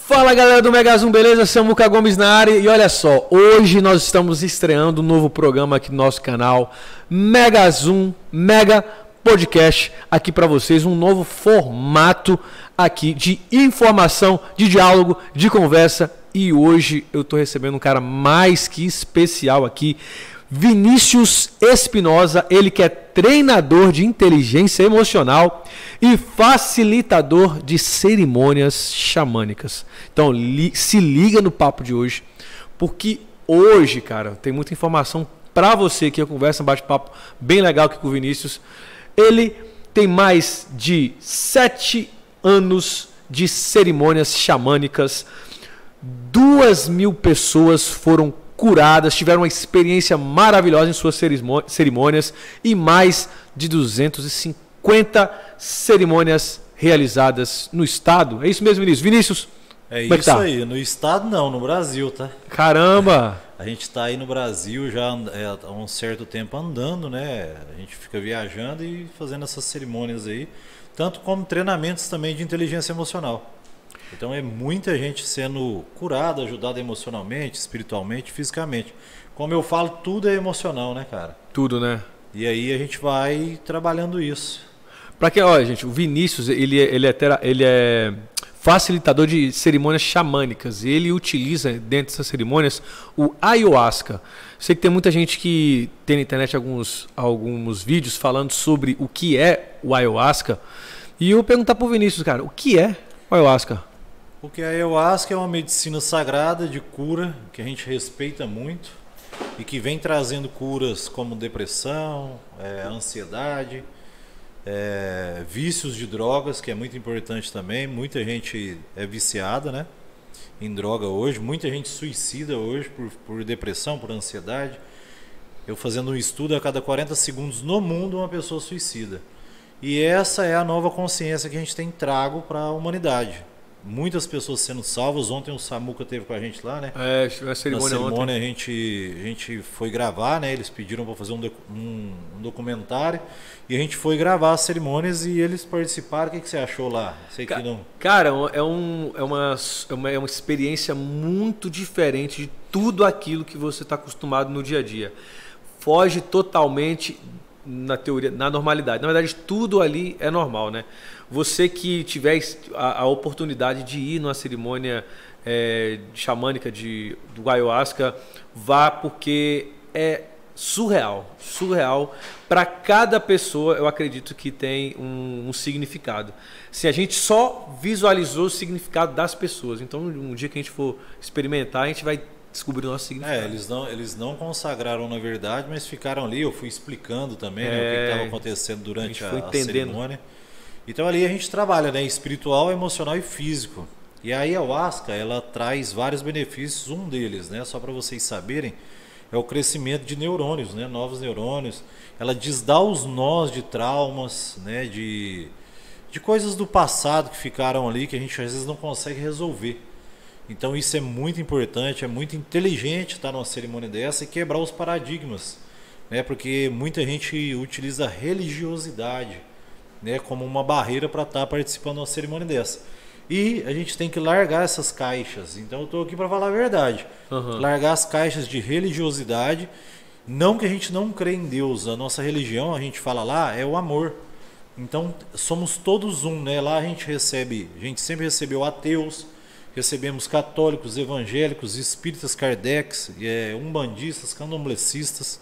Fala galera do Mega Zoom, beleza? Samuca Gomes na área e olha só, hoje nós estamos estreando um novo programa aqui no nosso canal Mega Zoom, Mega Podcast, aqui para vocês, um novo formato aqui de informação, de diálogo, de conversa e hoje eu tô recebendo um cara mais que especial aqui, Vinícius Espinosa, ele que é treinador de inteligência emocional e facilitador de cerimônias xamânicas. Então se liga no papo de hoje, porque hoje, cara, tem muita informação para você que eu converso, um bate-papo bem legal aqui com o Vinícius. Ele tem mais de 7 anos de cerimônias xamânicas, 2.000 pessoas foram curadas, tiveram uma experiência maravilhosa em suas cerimônias e mais de 250 cerimônias realizadas no estado. É isso mesmo, Vinícius? Vinícius, é isso aí. No estado não, no Brasil, tá? Caramba! A gente está aí no Brasil já há um certo tempo andando, né? A gente fica viajando e fazendo essas cerimônias aí, tanto como treinamentos também de inteligência emocional. Então é muita gente sendo curada, ajudada emocionalmente, espiritualmente, fisicamente. Como eu falo, tudo é emocional, né, cara? Tudo, né? E aí a gente vai trabalhando isso. Para que, olha, gente, o Vinícius, ele é facilitador de cerimônias xamânicas. Ele utiliza dentro dessas cerimônias o ayahuasca. Sei que tem muita gente que tem na internet alguns vídeos falando sobre o que é o ayahuasca. E eu vou perguntar pro Vinícius, cara, o que é o ayahuasca? Porque a ayahuasca é uma medicina sagrada de cura que a gente respeita muito e que vem trazendo curas como depressão, ansiedade, vícios de drogas, que é muito importante também. Muita gente é viciada, né, em droga hoje, muita gente suicida hoje por depressão, por ansiedade. Eu fazendo um estudo, a cada 40 segundos no mundo uma pessoa suicida. E essa é a nova consciência que a gente tem trago para a humanidade. Muitas pessoas sendo salvas. Ontem o Samuca esteve com a gente lá, né? Na cerimônia ontem. A gente foi gravar, né? Eles pediram para fazer um documentário e a gente foi gravar as cerimônias e eles participaram. O que você achou lá? Sei que não. Cara, é uma experiência muito diferente de tudo aquilo que você está acostumado no dia a dia. Foge totalmente na teoria, na normalidade. Na verdade, tudo ali é normal, né? Você que tiver a oportunidade de ir numa cerimônia xamânica do ayahuasca, vá, porque é surreal. Para cada pessoa, eu acredito que tem um significado. Se a gente só visualizou o significado das pessoas, então um dia que a gente for experimentar, a gente vai descobrir o nosso significado. Eles não consagraram na verdade, mas ficaram ali. Eu fui explicando também, né, o que estava acontecendo durante a cerimônia. Então ali a gente trabalha, né, espiritual, emocional e físico. E a ayahuasca, ela traz vários benefícios. Um deles, né, só para vocês saberem, é o crescimento de neurônios, né, novos neurônios. Ela desdá os nós de traumas, né, de coisas do passado que ficaram ali, que a gente às vezes não consegue resolver. Então isso é muito importante, é muito inteligente estar numa cerimônia dessa e quebrar os paradigmas, né? Porque muita gente utiliza a religiosidade, né, como uma barreira para estar participando de uma cerimônia dessa. E a gente tem que largar essas caixas. Então eu estou aqui para falar a verdade. Largar as caixas de religiosidade. Não que a gente não crê em Deus. A nossa religião, a gente fala lá, é o amor. Então somos todos um, né? Lá a gente sempre recebeu ateus, recebemos católicos, evangélicos, espíritas, kardecs, umbandistas, candomblecistas.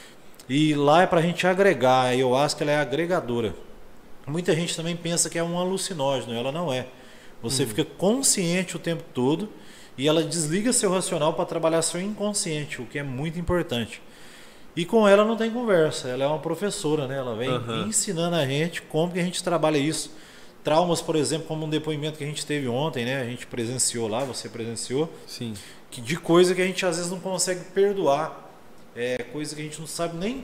E lá é para a gente agregar. A ayahuasca, ela é agregadora. Muita gente também pensa que é um alucinógeno, ela não é. Você fica consciente o tempo todo e ela desliga seu racional para trabalhar seu inconsciente, o que é muito importante. E com ela não tem conversa, ela é uma professora, né? Ela vem ensinando a gente como que a gente trabalha isso. Traumas, por exemplo, como um depoimento que a gente teve ontem, né? A gente presenciou lá, você presenciou. Sim. De coisa que a gente às vezes não consegue perdoar. Coisa que a gente não sabe nem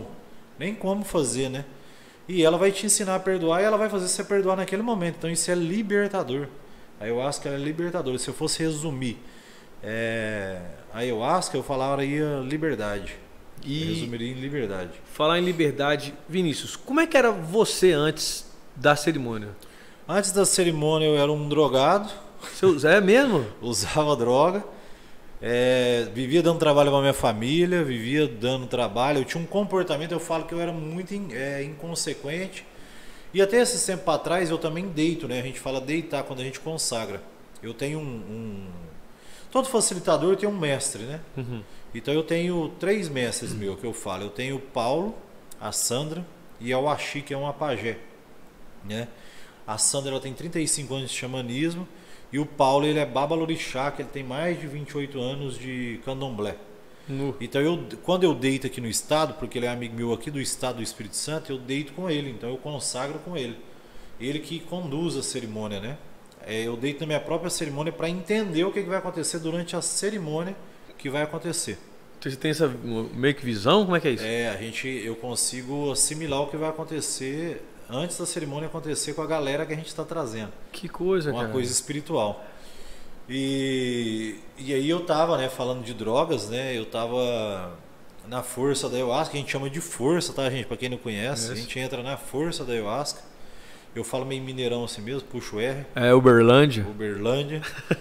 como fazer, né? E ela vai te ensinar a perdoar e ela vai fazer você perdoar naquele momento. Então isso é libertador. A ayahuasca é libertadora. Se eu fosse resumir a ayahuasca, eu falaria liberdade. Eu resumiria em liberdade. Falar em liberdade, Vinícius, como é que era você antes da cerimônia? Antes da cerimônia eu era um drogado. É mesmo? Usava droga. Vivia dando trabalho para minha família, vivia dando trabalho. Eu tinha um comportamento, eu falo que eu era muito inconsequente. E até esse tempo para trás eu também deito, né? A gente fala deitar quando a gente consagra. Eu tenho todo facilitador tem um mestre, né? Uhum. Então eu tenho 3 mestres meus que eu falo. Eu tenho o Paulo, a Sandra e a Washi, que é uma pajé, né? A Sandra ela tem 35 anos de xamanismo e o Paulo ele é babalorixá, que ele tem mais de 28 anos de candomblé. Então quando eu deito aqui no estado, porque ele é amigo meu aqui do estado do Espírito Santo, eu deito com ele, então eu consagro com ele. Ele que conduz a cerimônia, né? Eu deito na minha própria cerimônia para entender o que vai acontecer durante a cerimônia que vai acontecer. Você tem essa meio que visão? Como é que é isso? Eu consigo assimilar o que vai acontecer antes da cerimônia acontecer com a galera que a gente está trazendo. Que coisa, cara. Uma coisa espiritual. E aí eu tava, né, falando de drogas, né? Eu tava na força da ayahuasca, a gente chama de força, tá, gente? Para quem não conhece, a gente entra na força da ayahuasca. Eu falo meio mineirão assim mesmo, puxo R. Uberlândia. Uberlândia.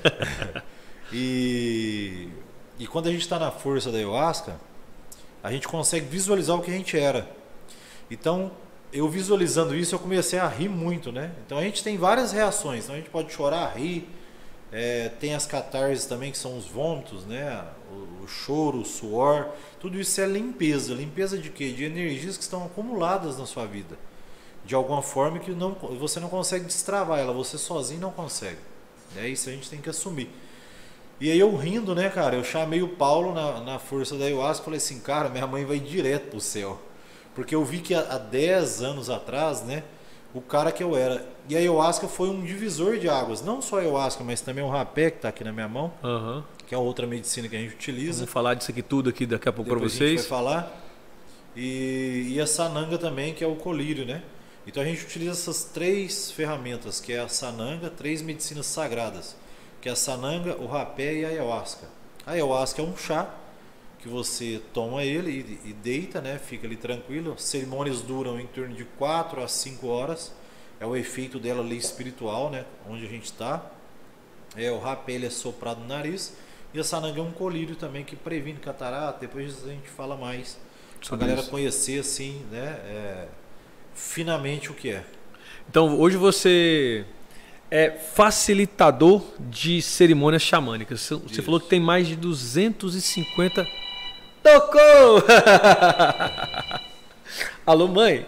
E quando a gente está na força da ayahuasca, a gente consegue visualizar o que a gente era. Então, eu visualizando isso, eu comecei a rir muito, né? Então a gente tem várias reações. Então a gente pode chorar, rir. Tem as catarses também, que são os vômitos, né? O choro, o suor. Tudo isso é limpeza. Limpeza de quê? De energias que estão acumuladas na sua vida. De alguma forma que você não consegue destravar ela. Você sozinho não consegue. Isso a gente tem que assumir. E aí eu rindo, né, cara? Eu chamei o Paulo na força da ayahuasca e falei assim, cara, minha mãe vai direto pro céu. Porque eu vi que há 10 anos atrás, né, o cara que eu era. E a ayahuasca foi um divisor de águas. Não só a ayahuasca, mas também o rapé, que está aqui na minha mão, que é outra medicina que a gente utiliza. Vamos falar disso aqui tudo aqui daqui a pouco para vocês. A gente vai falar. E a sananga também, que é o colírio, né? Então a gente utiliza essas 3 ferramentas, que é a sananga, 3 medicinas sagradas, que é a sananga, o rapé e a ayahuasca. A ayahuasca é um chá que você toma ele e deita, né? Fica ali tranquilo. As cerimônias duram em torno de 4 a 5 horas. É o efeito dela ali espiritual, né? Onde a gente está. O rapé ele é soprado no nariz. E a sananga é um colírio também que previne catarata. Depois a gente fala mais. Para a galera conhecer assim, né? Finamente o que é. Então hoje você é facilitador de cerimônias xamânicas. Você falou que tem mais de 250... Tocou! Alô, mãe?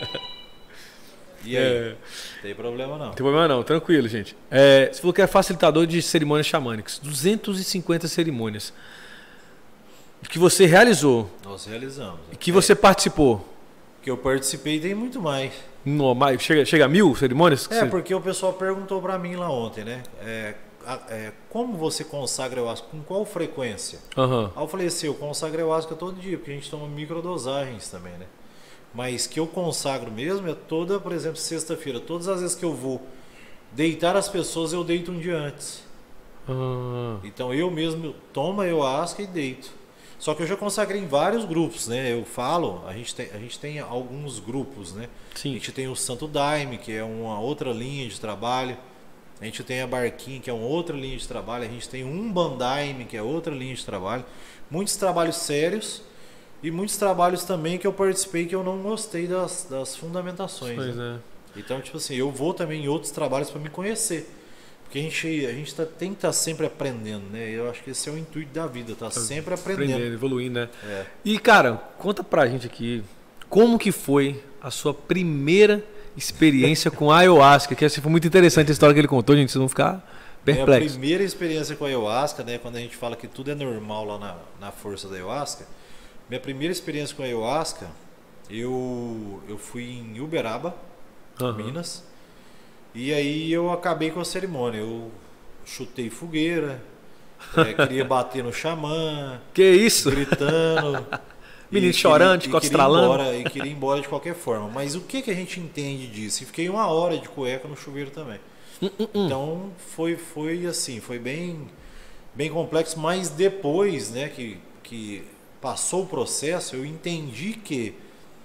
E aí? Tem problema não. Tem problema não, tranquilo, gente. Você falou que é facilitador de cerimônias xamânicas. 250 cerimônias. Que você realizou. Nós realizamos. E que você participou. Que eu participei tem muito mais. Chega a 1000 cerimônias? Porque o pessoal perguntou para mim lá ontem, né? Como você consagra ayahuasca? Com qual frequência? Aí eu falei assim, eu consagro ayahuasca todo dia, porque a gente toma microdosagens também, né? Mas que eu consagro mesmo é toda, por exemplo, sexta-feira. Todas as vezes que eu vou deitar as pessoas, eu deito um dia antes. Então eu mesmo tomo ayahuasca e deito. Só que eu já consagrei em vários grupos, né? Eu falo, a gente tem alguns grupos, né? Sim. A gente tem o Santo Daime, que é uma outra linha de trabalho. A gente tem a Barquinha, que é uma outra linha de trabalho. A gente tem um Bandaime, que é outra linha de trabalho. Muitos trabalhos sérios e muitos trabalhos também que eu participei que eu não gostei das fundamentações. Pois né? Então, tipo assim, eu vou também em outros trabalhos para me conhecer. Porque a gente tem que estar sempre aprendendo, né? Eu acho que esse é o intuito da vida, tá sempre aprendendo. Evoluindo, né? E, cara, conta pra gente aqui, como que foi a sua primeira experiência com a ayahuasca? Que assim, foi muito interessante a história que ele contou, gente, vocês vão ficar perplexos. Minha primeira experiência com a ayahuasca, né? Quando a gente fala que tudo é normal lá na força da ayahuasca, minha primeira experiência com a ayahuasca, eu fui em Uberaba, Minas. E aí eu acabei com a cerimônia. Eu chutei fogueira, queria bater no xamã. Que isso? Gritando. Menino chorando, costralando. E queria ir embora de qualquer forma. Mas o que a gente entende disso? E fiquei 1 hora de cueca no chuveiro também. Então foi assim, foi bem complexo. Mas depois, né, que passou o processo, eu entendi que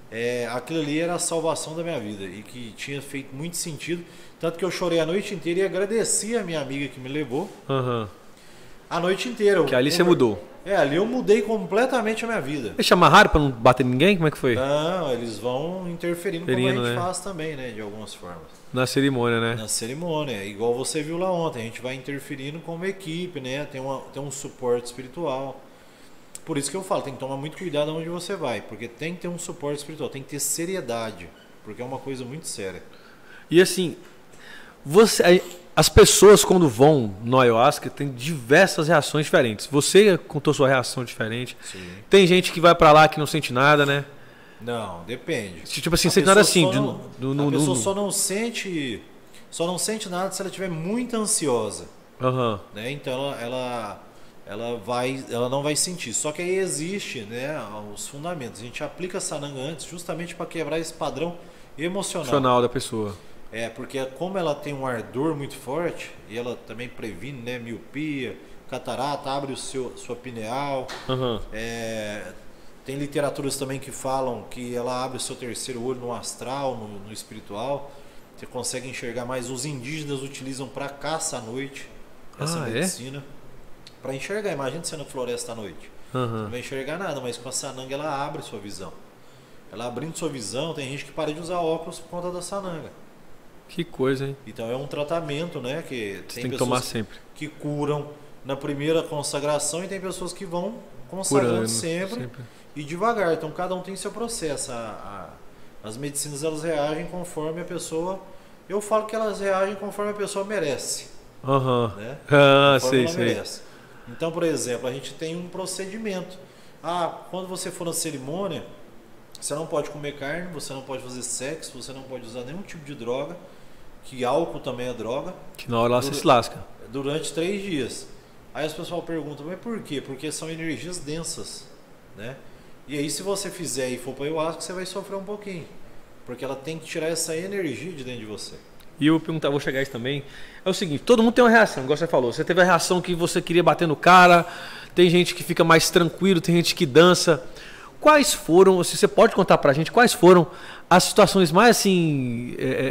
aquilo ali era a salvação da minha vida e que tinha feito muito sentido. Tanto que eu chorei a noite inteira e agradeci a minha amiga que me levou. A noite inteira. Que ali você mudou. Ali eu mudei completamente a minha vida. Eles te amarraram pra não bater ninguém? Como é que foi? Não, eles vão interferindo como a gente faz também, né? De algumas formas. Na cerimônia, né? Na cerimônia. Igual você viu lá ontem. A gente vai interferindo como equipe, né? Tem um suporte espiritual. Por isso que eu falo, tem que tomar muito cuidado onde você vai. Porque tem que ter um suporte espiritual. Tem que ter seriedade. Porque é uma coisa muito séria. E assim, as pessoas quando vão no ayahuasca tem diversas reações diferentes. Você contou sua reação diferente. Sim. Tem gente que vai pra lá que não sente nada, né? Não, depende. Tipo assim, sente nada assim. A pessoa só não sente nada se ela estiver muito ansiosa. Né? Então ela não vai sentir. Só que aí existe, né, os fundamentos. A gente aplica a sananga antes justamente para quebrar esse padrão emocional da pessoa. Porque como ela tem um ardor muito forte e ela também previne, né, miopia, catarata, abre sua pineal. Tem literaturas também que falam que ela abre o seu terceiro olho no astral, no espiritual. Você consegue enxergar mais. Os indígenas utilizam para caça à noite essa medicina. Para enxergar, imagina você na floresta à noite. Não vai enxergar nada, mas com a sananga ela abre sua visão. Ela abrindo sua visão, tem gente que para de usar óculos por conta da sananga. Que coisa, hein? Então é um tratamento, né? Que você tem que tomar sempre. Que curam na primeira consagração e tem pessoas que vão consagrando sempre e devagar. Então cada um tem seu processo. As medicinas elas reagem conforme a pessoa. Eu falo que elas reagem conforme a pessoa merece. Né? Conforme ela merece. Então, por exemplo, a gente tem um procedimento. Quando você for na cerimônia, você não pode comer carne, você não pode fazer sexo, você não pode usar nenhum tipo de droga, que álcool também é droga. Que na hora ela se lasca. Durante 3 dias. Aí as pessoas perguntam, mas por quê? Porque são energias densas, né? E aí se você fizer e for para o ayahuasca, você vai sofrer um pouquinho. Porque ela tem que tirar essa energia de dentro de você. E eu vou chegar a isso também. É o seguinte, todo mundo tem uma reação, igual você falou. Você teve a reação que você queria bater no cara, tem gente que fica mais tranquilo, tem gente que dança. Quais foram, se você pode contar pra gente, quais foram as situações mais assim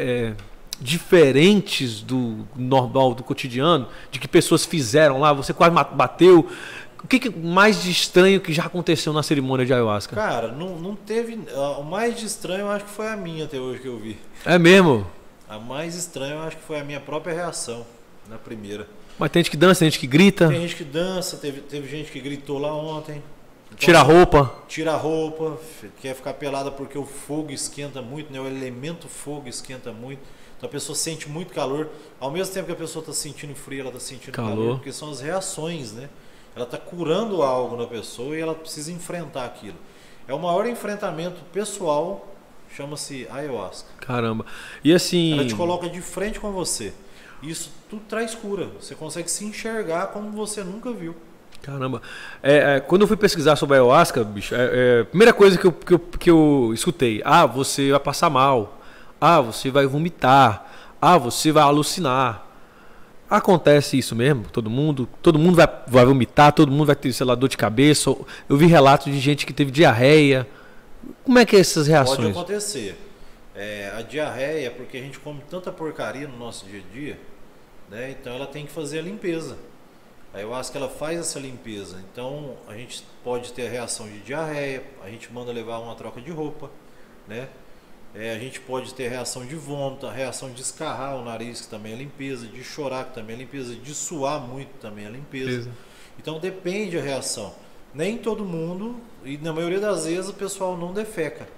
diferentes do normal, do cotidiano, de que pessoas fizeram lá, você quase bateu? O que mais de estranho que já aconteceu na cerimônia de ayahuasca? Cara, não teve. O mais de estranho eu acho que foi a minha até hoje que eu vi. É mesmo? A mais estranha eu acho que foi a minha própria reação na primeira. Mas tem gente que dança, tem gente que grita. Tem gente que dança, teve gente que gritou lá ontem. Então, tira a roupa. Tira a roupa, quer ficar pelada porque o fogo esquenta muito, né? O elemento fogo esquenta muito. Então a pessoa sente muito calor. Ao mesmo tempo que a pessoa está sentindo frio, ela está sentindo calor, porque são as reações, né? Ela está curando algo na pessoa e ela precisa enfrentar aquilo. É o maior enfrentamento pessoal, chama-se ayahuasca. Caramba. E assim... Ela te coloca de frente com você. Isso tudo traz cura. Você consegue se enxergar como você nunca viu. Caramba. Quando eu fui pesquisar sobre a ayahuasca, bicho, primeira coisa que eu escutei. Você vai passar mal. Você vai vomitar. Você vai alucinar. Acontece isso mesmo? Todo mundo vai vomitar, todo mundo vai ter, sei lá, dor de cabeça. Eu vi relatos de gente que teve diarreia. Como é que é essas reações? Pode acontecer. A diarreia, porque a gente come tanta porcaria no nosso dia a dia, né? Então ela tem que fazer a limpeza. A ayahuasca ela faz essa limpeza. Então a gente pode ter a reação de diarreia, a gente manda levar uma troca de roupa, né? A gente pode ter reação de vômito, a reação de escarrar o nariz, que também é limpeza, de chorar, que também é limpeza, de suar muito, também é limpeza. Então depende a reação. Nem todo mundo, e na maioria das vezes o pessoal não defeca.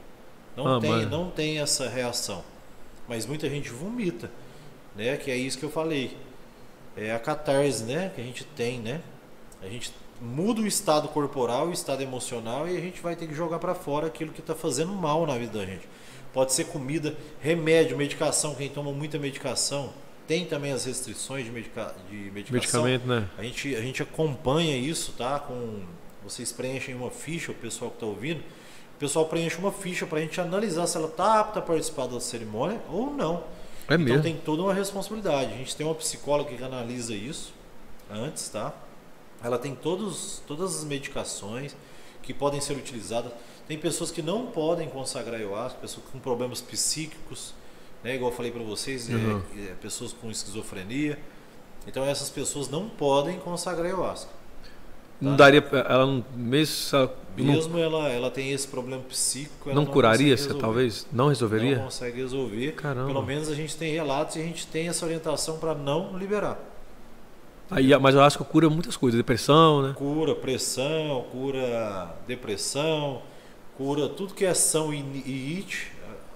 Não tem essa reação. Mas muita gente vomita, né? Que é isso que eu falei. É a catarse, né? Que a gente tem, né? A gente muda o estado corporal, o estado emocional e a gente vai ter que jogar para fora aquilo que está fazendo mal na vida da gente. Pode ser comida, remédio, medicação. Quem toma muita medicação tem também as restrições de medicação. Medicamento, né? A gente acompanha isso, tá? Vocês preenchem uma ficha, o pessoal que está ouvindo. O pessoal preenche uma ficha para a gente analisar se ela está apta a participar da cerimônia ou não. Então mesmo? Tem toda uma responsabilidade. A gente tem uma psicóloga que analisa isso antes, tá? Ela tem todas as medicações. que podem ser utilizadas. Tem pessoas que não podem consagrar ayahuasca, pessoas com problemas psíquicos, né? Igual eu falei para vocês, pessoas com esquizofrenia. Então essas pessoas não podem consagrar ayahuasca. Não daria, ela não, mesmo ela tem esse problema psíquico, não curaria, talvez? Não resolveria? Não consegue resolver. Caramba. Pelo menos a gente tem relatos e a gente tem essa orientação para não liberar. Aí, mas eu acho que cura muitas coisas, depressão, né? Cura pressão, cura depressão, cura tudo que é ação e it.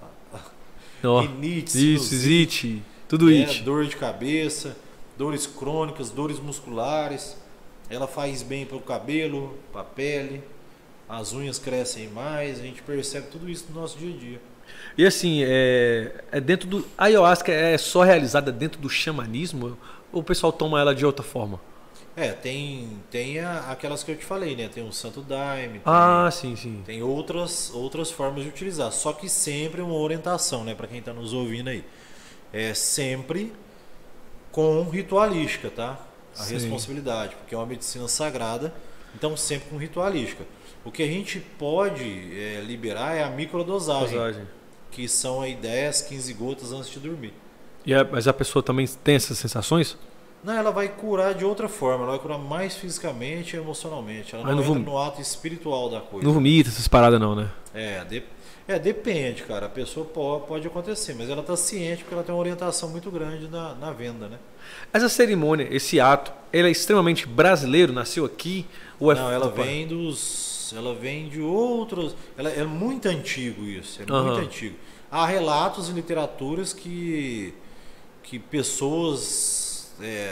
It, tudo it. Dor de cabeça, dores crônicas, dores musculares. Ela faz bem para o cabelo, para a pele, as unhas crescem mais, a gente percebe tudo isso no nosso dia a dia. E assim, dentro do... A ayahuasca é só realizada dentro do xamanismo ou o pessoal toma ela de outra forma? Tem aquelas que eu te falei, né? Tem o Santo Daime, sim. Tem outras formas de utilizar, só que sempre uma orientação, né? Para quem está nos ouvindo aí. É sempre com ritualística, tá? A responsabilidade, porque é uma medicina sagrada, então sempre com ritualística. O que a gente pode liberar é a microdosagem, que são aí 10, 15 gotas antes de dormir. Mas a pessoa também tem essas sensações? Não, ela vai curar de outra forma, ela vai curar mais fisicamente e emocionalmente. Ela não entra no ato espiritual da coisa. Não vomita essas paradas não, né? Depende, cara. A pessoa pode acontecer, mas ela está ciente porque ela tem uma orientação muito grande na venda, né? Essa cerimônia, esse ato, ele é extremamente brasileiro? Nasceu aqui? Ou não, ela vem de outros... É muito antigo isso, muito antigo. Há relatos em literaturas que pessoas...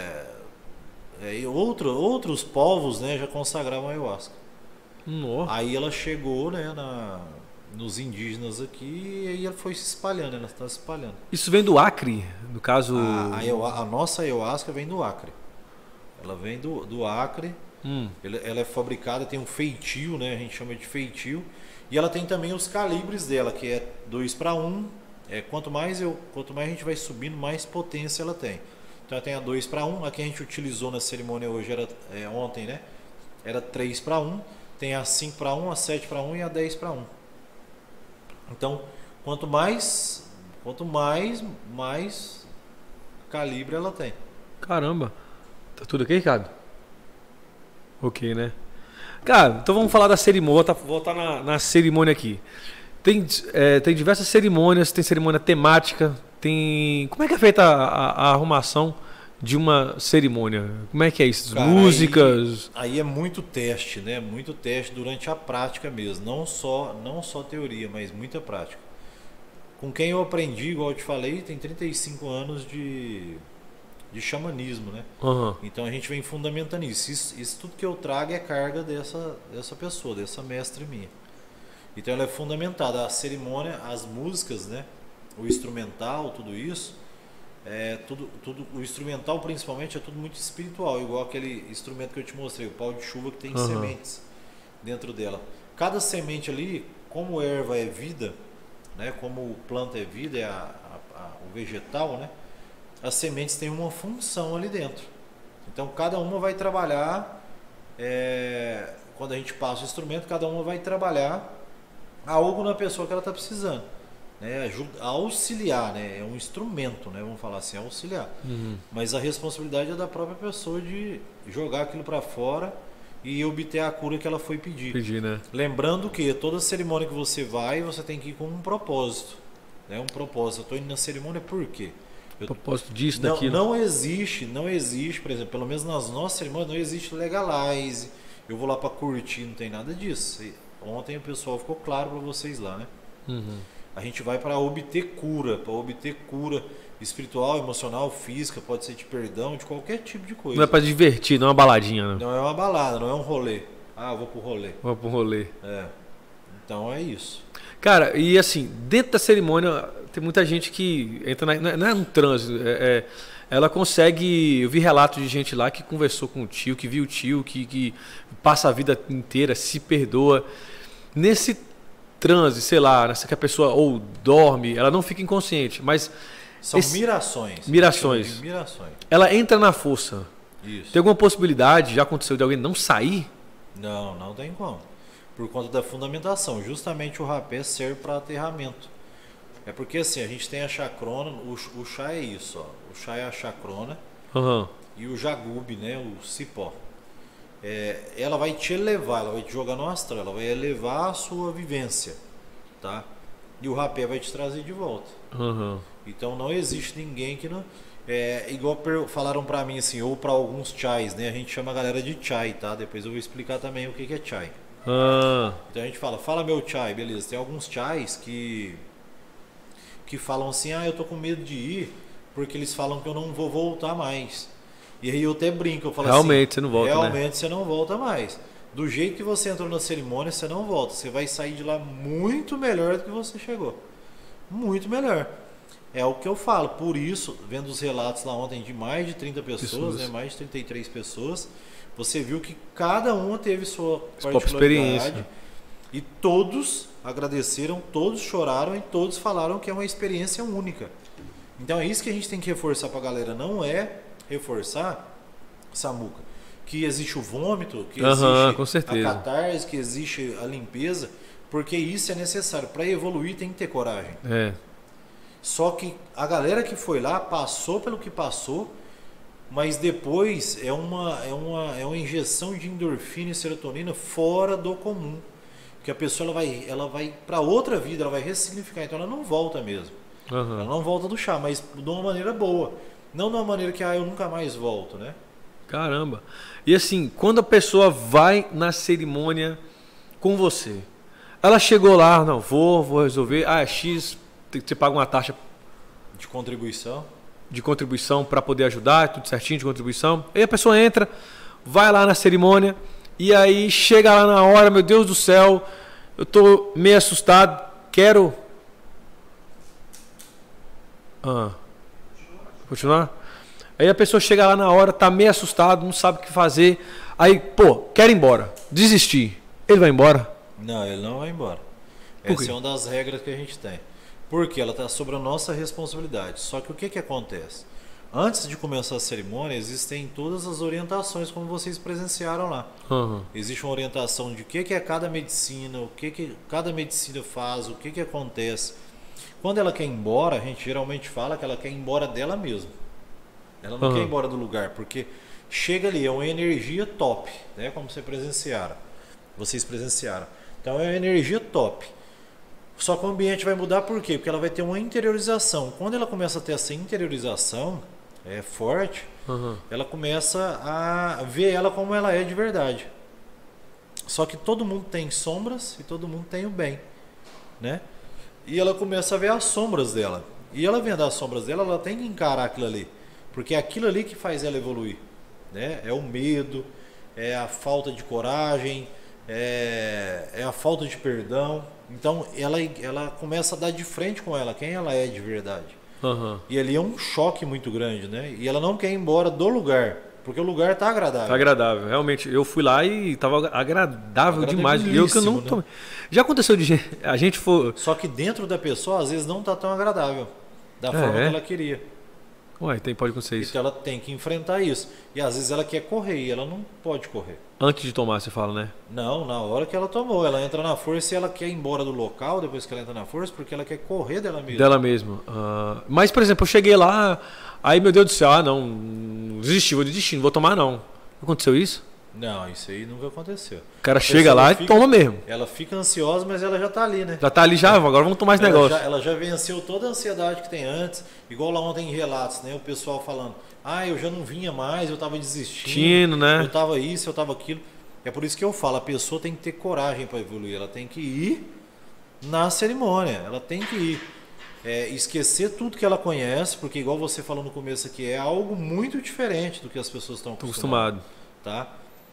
outros povos, né, já consagravam a ayahuasca. Aí ela chegou, né, nos indígenas aqui e aí ela foi se espalhando, ela está se espalhando. Isso vem do Acre, no caso... A nossa ayahuasca vem do Acre. Ela vem do Acre. Ela é fabricada, tem um feitio, né, a gente chama de feitio. E ela tem também os calibres dela, que é 2:1. Quanto mais a gente vai subindo, mais potência ela tem. Então ela tem a 2:1. A que a gente utilizou na cerimônia hoje, ontem, né? Era 3:1. Tem a 5:1, a 7:1 e a 10:1. Então, quanto mais calibre ela tem. Caramba. Tá tudo ok, Ricardo? Ok, né? Cara, então vamos falar da cerimônia. Vou voltar na cerimônia aqui. Tem diversas cerimônias, tem cerimônia temática, como é que é feita a arrumação de uma cerimônia? Como é que é isso? Cara, músicas? Aí é muito teste, né? Muito teste durante a prática mesmo. Não só teoria, mas muita prática. Com quem eu aprendi, igual eu te falei, tem 35 anos de xamanismo, né? Então a gente vem fundamentando isso. Isso tudo que eu trago é carga dessa pessoa, dessa mestre minha. Então ela é fundamentada. A cerimônia, as músicas, né? O instrumental, tudo isso, o instrumental principalmente é tudo muito espiritual, igual aquele instrumento que eu te mostrei, o pau de chuva, que tem sementes dentro dela. Cada semente ali, como erva é vida, né? Como planta é vida, o vegetal, né? As sementes têm uma função ali dentro. Então cada uma vai trabalhar, quando a gente passa o instrumento, cada uma vai trabalhar algo na pessoa que ela está precisando, né? Ajuda a auxiliar, né? É um instrumento, né? Vamos falar assim, auxiliar. Mas a responsabilidade é da própria pessoa de jogar aquilo para fora e obter a cura que ela foi pedir, né? Lembrando que toda cerimônia que você vai, você tem que ir com um propósito, né? Um propósito. Eu estou indo na cerimônia por quê? Propósito disso, daquilo. Não existe, por exemplo, pelo menos nas nossas cerimônias, não existe legalize. Eu vou lá para curtir, não tem nada disso. Ontem o pessoal ficou claro para vocês lá, né? A gente vai para obter cura espiritual, emocional, física, pode ser de perdão, de qualquer tipo de coisa. Não é para divertir, não é uma baladinha, né? Não é uma balada, não é um rolê. Eu vou pro rolê. Vou pro rolê. Então é isso. Cara, e assim, dentro da cerimônia, tem muita gente que entra não é um transe, ela consegue... Eu vi relatos de gente lá que conversou com o tio, que viu o tio, que passa a vida inteira, se perdoa. Nesse transe, sei lá, nessa que a pessoa ou dorme, ela não fica inconsciente, mas... São mirações. Mirações. Ela entra na força. Isso. Tem alguma possibilidade, já aconteceu, de alguém não sair? Não tem como. por conta da fundamentação. Justamente o rapé serve para aterramento. É porque assim, a gente tem a chacrona, o chá é isso, ó. O chá é a chacrona e o jagube, né, o cipó. Ela vai te elevar, ela vai te jogar no astral, ela vai elevar a sua vivência, tá? E o rapé vai te trazer de volta. Então não existe ninguém que não... igual falaram pra mim assim, ou pra alguns chais, né? A gente chama a galera de chai, tá? Depois eu vou explicar também o que é chai. Então a gente fala meu chai, beleza. Tem alguns chais que falam assim, eu tô com medo de ir, porque eles falam que eu não vou voltar mais. E aí eu até brinco, eu falo realmente assim, você não volta, realmente você não volta mais. Do jeito que você entrou na cerimônia, você não volta. Você vai sair de lá muito melhor do que você chegou. Muito melhor. É o que eu falo. Por isso, vendo os relatos lá ontem de mais de 30 pessoas, né, mais de 33 pessoas, você viu que cada uma teve sua particularidade. E todos agradeceram, todos choraram e todos falaram que é uma experiência única. Então é isso que a gente tem que reforçar pra galera. Não é reforçar, Samuca, que existe o vômito, que existe com certeza. a catarse, que existe a limpeza, porque isso é necessário. Para evoluir tem que ter coragem. Só que a galera que foi lá passou pelo que passou, mas depois é uma injeção de endorfina e serotonina fora do comum. Que a pessoa ela vai para outra vida, ela vai ressignificar, então ela não volta mesmo. Ela não volta do chá, mas de uma maneira boa. Não de uma maneira que eu nunca mais volto, né? Caramba. E assim, quando a pessoa vai na cerimônia com você, ela chegou lá, não, vou resolver, é X, você paga uma taxa de contribuição. De contribuição para poder ajudar, tudo certinho de contribuição. Aí a pessoa entra, vai lá na cerimônia, e aí chega lá na hora, meu Deus do céu, eu tô meio assustado, quero... Continuar? Aí a pessoa chega lá na hora, tá meio assustado, não sabe o que fazer. Aí, quer ir embora, desistir. Ele vai embora? Não, ele não vai embora. Essa é uma das regras que a gente tem. Porque ela está sobre a nossa responsabilidade. Só que o que acontece? Antes de começar a cerimônia, existem todas as orientações como vocês presenciaram lá. Existe uma orientação de o que é cada medicina, o que cada medicina faz, o que acontece. Quando ela quer ir embora, a gente geralmente fala que ela quer ir embora dela mesma. Ela não quer ir embora do lugar, porque chega ali, é uma energia top, né? Como vocês presenciaram. Então é uma energia top. Só que o ambiente vai mudar por quê? Porque ela vai ter uma interiorização. Quando ela começa a ter essa interiorização forte, ela começa a ver ela como ela é de verdade. Só que todo mundo tem sombras e todo mundo tem o bem, né? E ela começa a ver as sombras dela. E ela vendo as sombras dela, ela tem que encarar aquilo ali. Porque é aquilo ali que faz ela evoluir, né? É o medo, é a falta de coragem, é a falta de perdão. Então ela começa a dar de frente com ela, quem ela é de verdade. E ali é um choque muito grande, né? E ela não quer ir embora do lugar, porque o lugar tá agradável. Tá agradável, realmente. Eu fui lá e tava agradável demais. Eu que eu não tomei. Já aconteceu de a gente for. Só que dentro da pessoa, às vezes, não tá tão agradável da forma que ela queria. Ué, pode acontecer isso. Então ela tem que enfrentar isso. E às vezes ela quer correr e ela não pode correr. Antes de tomar, você fala, né? Não, na hora que ela tomou. Ela entra na força e ela quer ir embora do local depois que ela entra na força, porque ela quer correr dela mesma. Dela mesma. Mas, por exemplo, eu cheguei lá, aí, meu Deus do céu, não, vou desistir, não vou tomar não. Aconteceu isso? Não, isso aí nunca aconteceu. O cara chega lá e toma mesmo. Ela fica ansiosa, mas ela já tá ali, né? Já tá ali, agora vamos tomar esse negócio. Ela já venceu toda a ansiedade que tem antes. Igual lá ontem em relatos, né? O pessoal falando, eu já não vinha mais, eu tava desistindo, né? Eu tava isso, eu tava aquilo. É por isso que eu falo, a pessoa tem que ter coragem para evoluir. Ela tem que ir na cerimônia, ela tem que ir. Esquecer tudo que ela conhece, porque igual você falou no começo aqui, é algo muito diferente do que as pessoas estão acostumadas. Tá?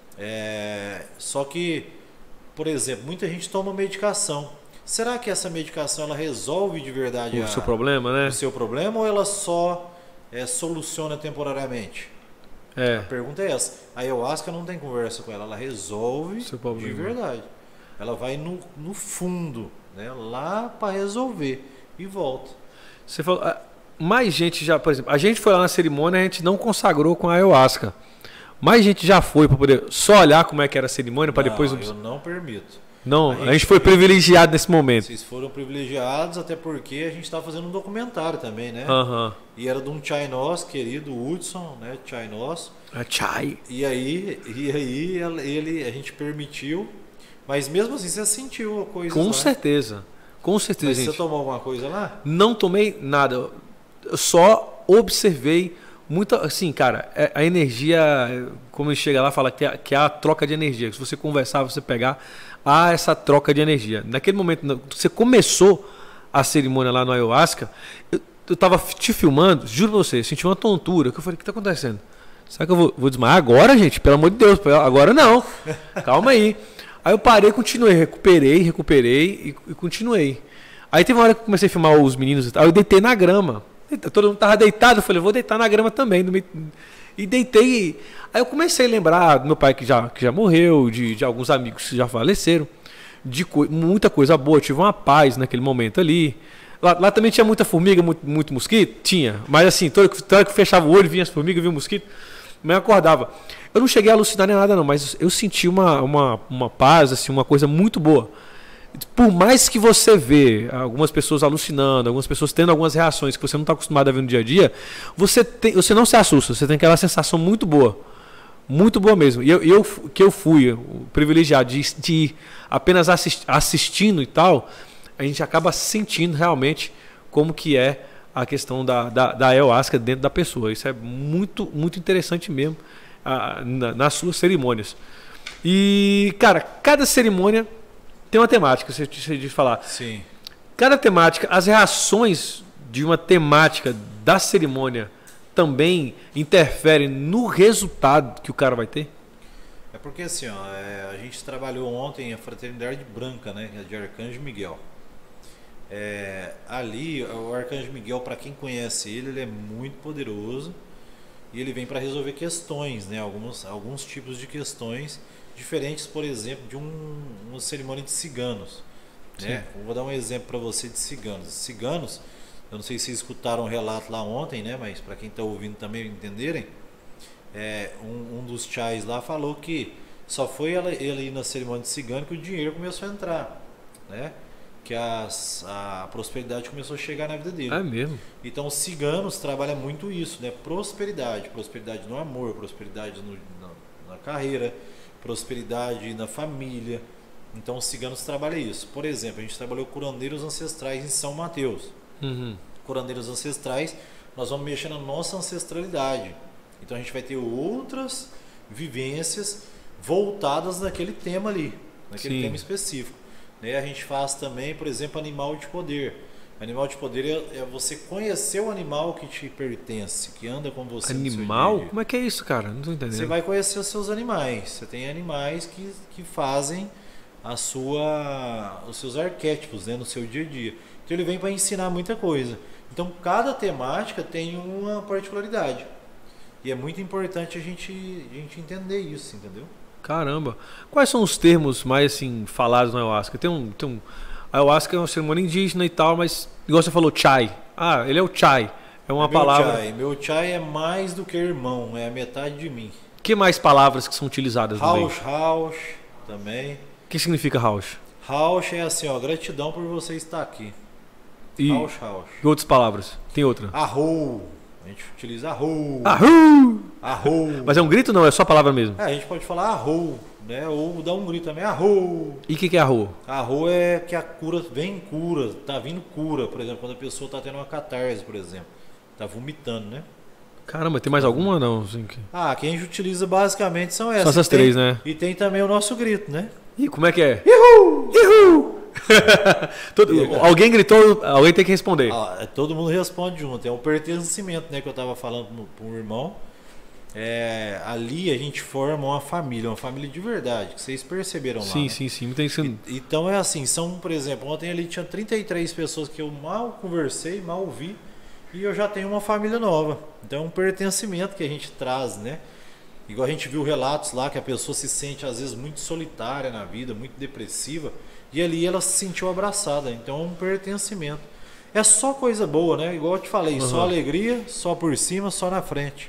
Só que, por exemplo, muita gente toma medicação. Será que essa medicação ela resolve de verdade o seu problema, né? O seu problema, ou ela só soluciona temporariamente? A pergunta é essa. A ayahuasca não tem conversa com ela, ela resolve de verdade. Ela vai no fundo, né? Lá para resolver e volta. Você falou, mais gente já, por exemplo, a gente foi lá na cerimônia, a gente não consagrou com a ayahuasca. Mais gente já foi para poder só olhar como é que era a cerimônia para depois. Eu não permito. Não, a gente foi privilegiado nesse momento. Vocês foram privilegiados, até porque a gente estava fazendo um documentário também, né? E era de um Chai nosso, querido Hudson, né? Chai nosso. Chai. E aí a gente permitiu, mas mesmo assim você sentiu a coisa Com lá. certeza. Com certeza, mas gente. Você tomou alguma coisa lá? Não tomei nada. Eu só observei muita, assim, cara, a energia, como ele chega lá, fala que é a troca de energia. Se você conversar, você pegar, há essa troca de energia. Naquele momento, você começou a cerimônia lá no Ayahuasca, eu tava te filmando, juro pra você, eu senti uma tontura, que eu falei, o que tá acontecendo? Será que eu vou desmaiar agora, gente? Pelo amor de Deus, agora não. Calma aí. Aí eu parei, continuei, recuperei e continuei. Aí teve uma hora que eu comecei a filmar os meninos e tal, eu deitei na grama. Todo mundo tava deitado, eu falei, vou deitar na grama também. E deitei. Aí eu comecei a lembrar do meu pai que já morreu, de alguns amigos que já faleceram, de muita coisa boa. Eu tive uma paz naquele momento ali. Lá também tinha muita formiga, muito mosquito? Tinha. Mas assim, toda hora que eu fechava o olho, vinha as formigas, vinha o mosquito, mas eu acordava. Eu não cheguei a alucinar nem nada não, mas eu senti uma paz, assim, uma coisa muito boa. Por mais que você vê algumas pessoas alucinando, algumas pessoas tendo algumas reações que você não está acostumado a ver no dia a dia, você não se assusta, você tem aquela sensação muito boa mesmo. E eu fui privilegiado de ir apenas assistindo e tal, a gente acaba sentindo realmente como que é a questão da ayahuasca dentro da pessoa. Isso é muito, muito interessante mesmo nas suas cerimônias. E, cara, cada cerimônia tem uma temática, você de falar. Sim. Cada temática, as reações de uma temática da cerimônia também interferem no resultado que o cara vai ter? É porque assim, ó, a gente trabalhou ontem a Fraternidade Branca, né, de Arcanjo Miguel. Ali, o Arcanjo Miguel, para quem conhece ele é muito poderoso e ele vem para resolver questões, né, alguns tipos de questões diferentes, por exemplo, de uma cerimônia de ciganos, né? Eu vou dar um exemplo para você de ciganos. Ciganos, eu não sei se vocês escutaram o relato lá ontem, né? Mas para quem está ouvindo também entenderem, um dos chais lá falou que só foi ele ir na cerimônia de cigano que o dinheiro começou a entrar, né? Que a prosperidade começou a chegar na vida dele. É mesmo? Então os ciganos trabalham muito isso, né? Prosperidade no amor, prosperidade na carreira, prosperidade na família. Então os ciganos trabalham isso. Por exemplo, a gente trabalhou curandeiros ancestrais em São Mateus. Curandeiros ancestrais, nós vamos mexer na nossa ancestralidade. Então a gente vai ter outras vivências voltadas naquele tema ali, naquele tema específico, né? A gente faz também, por exemplo, animal de poder. Animal de poder é você conhecer o animal que te pertence, que anda com você. Animal? Como é que é isso, cara? Não tô entendendo. Você vai conhecer os seus animais. Você tem animais que fazem os seus arquétipos, né, no seu dia a dia. Então ele vem para ensinar muita coisa. Então cada temática tem uma particularidade. E é muito importante a gente entender isso, entendeu? Caramba. Quais são os termos mais assim falados no ayahuasca? A ayahuasca é uma cerimônia indígena e tal, mas igual você falou, chai. Ah, ele é o chai. É uma palavra. Meu chai é mais do que irmão, é a metade de mim. Que mais palavras que são utilizadas no meio? Rausch também. O que significa Rausch? Rausch é assim, ó, gratidão por você estar aqui. E Rausch. E outras palavras? Tem outra? Arrou. A gente utiliza arrou. Arrou. Mas é um grito ou não? É só a palavra mesmo? A gente pode falar arrou, né? Ou dar um grito também, arrou. E o que é arrou? Arrou é que a cura vem cura, tá vindo cura. Por exemplo, quando a pessoa tá tendo uma catarse, por exemplo. Tá vomitando, né? Caramba, tem mais alguma ou não? Assim, que a gente utiliza basicamente são essas. São essas três, né? E tem também o nosso grito, né? E como é que é? Ihu! Ihu! Alguém gritou, alguém tem que responder. Todo mundo responde junto. É um pertencimento, né, que eu estava falando para um irmão. Ali a gente forma uma família de verdade, que vocês perceberam lá. Sim, né? sim. Então é assim, por exemplo, ontem ali tinha 33 pessoas que eu mal conversei, mal vi, e eu já tenho uma família nova. Então é um pertencimento que a gente traz, né? Igual a gente viu relatos lá que a pessoa se sente às vezes muito solitária na vida, muito depressiva, e ali ela se sentiu abraçada. Então é um pertencimento. É só coisa boa, né? Igual eu te falei, só alegria, só por cima, só na frente.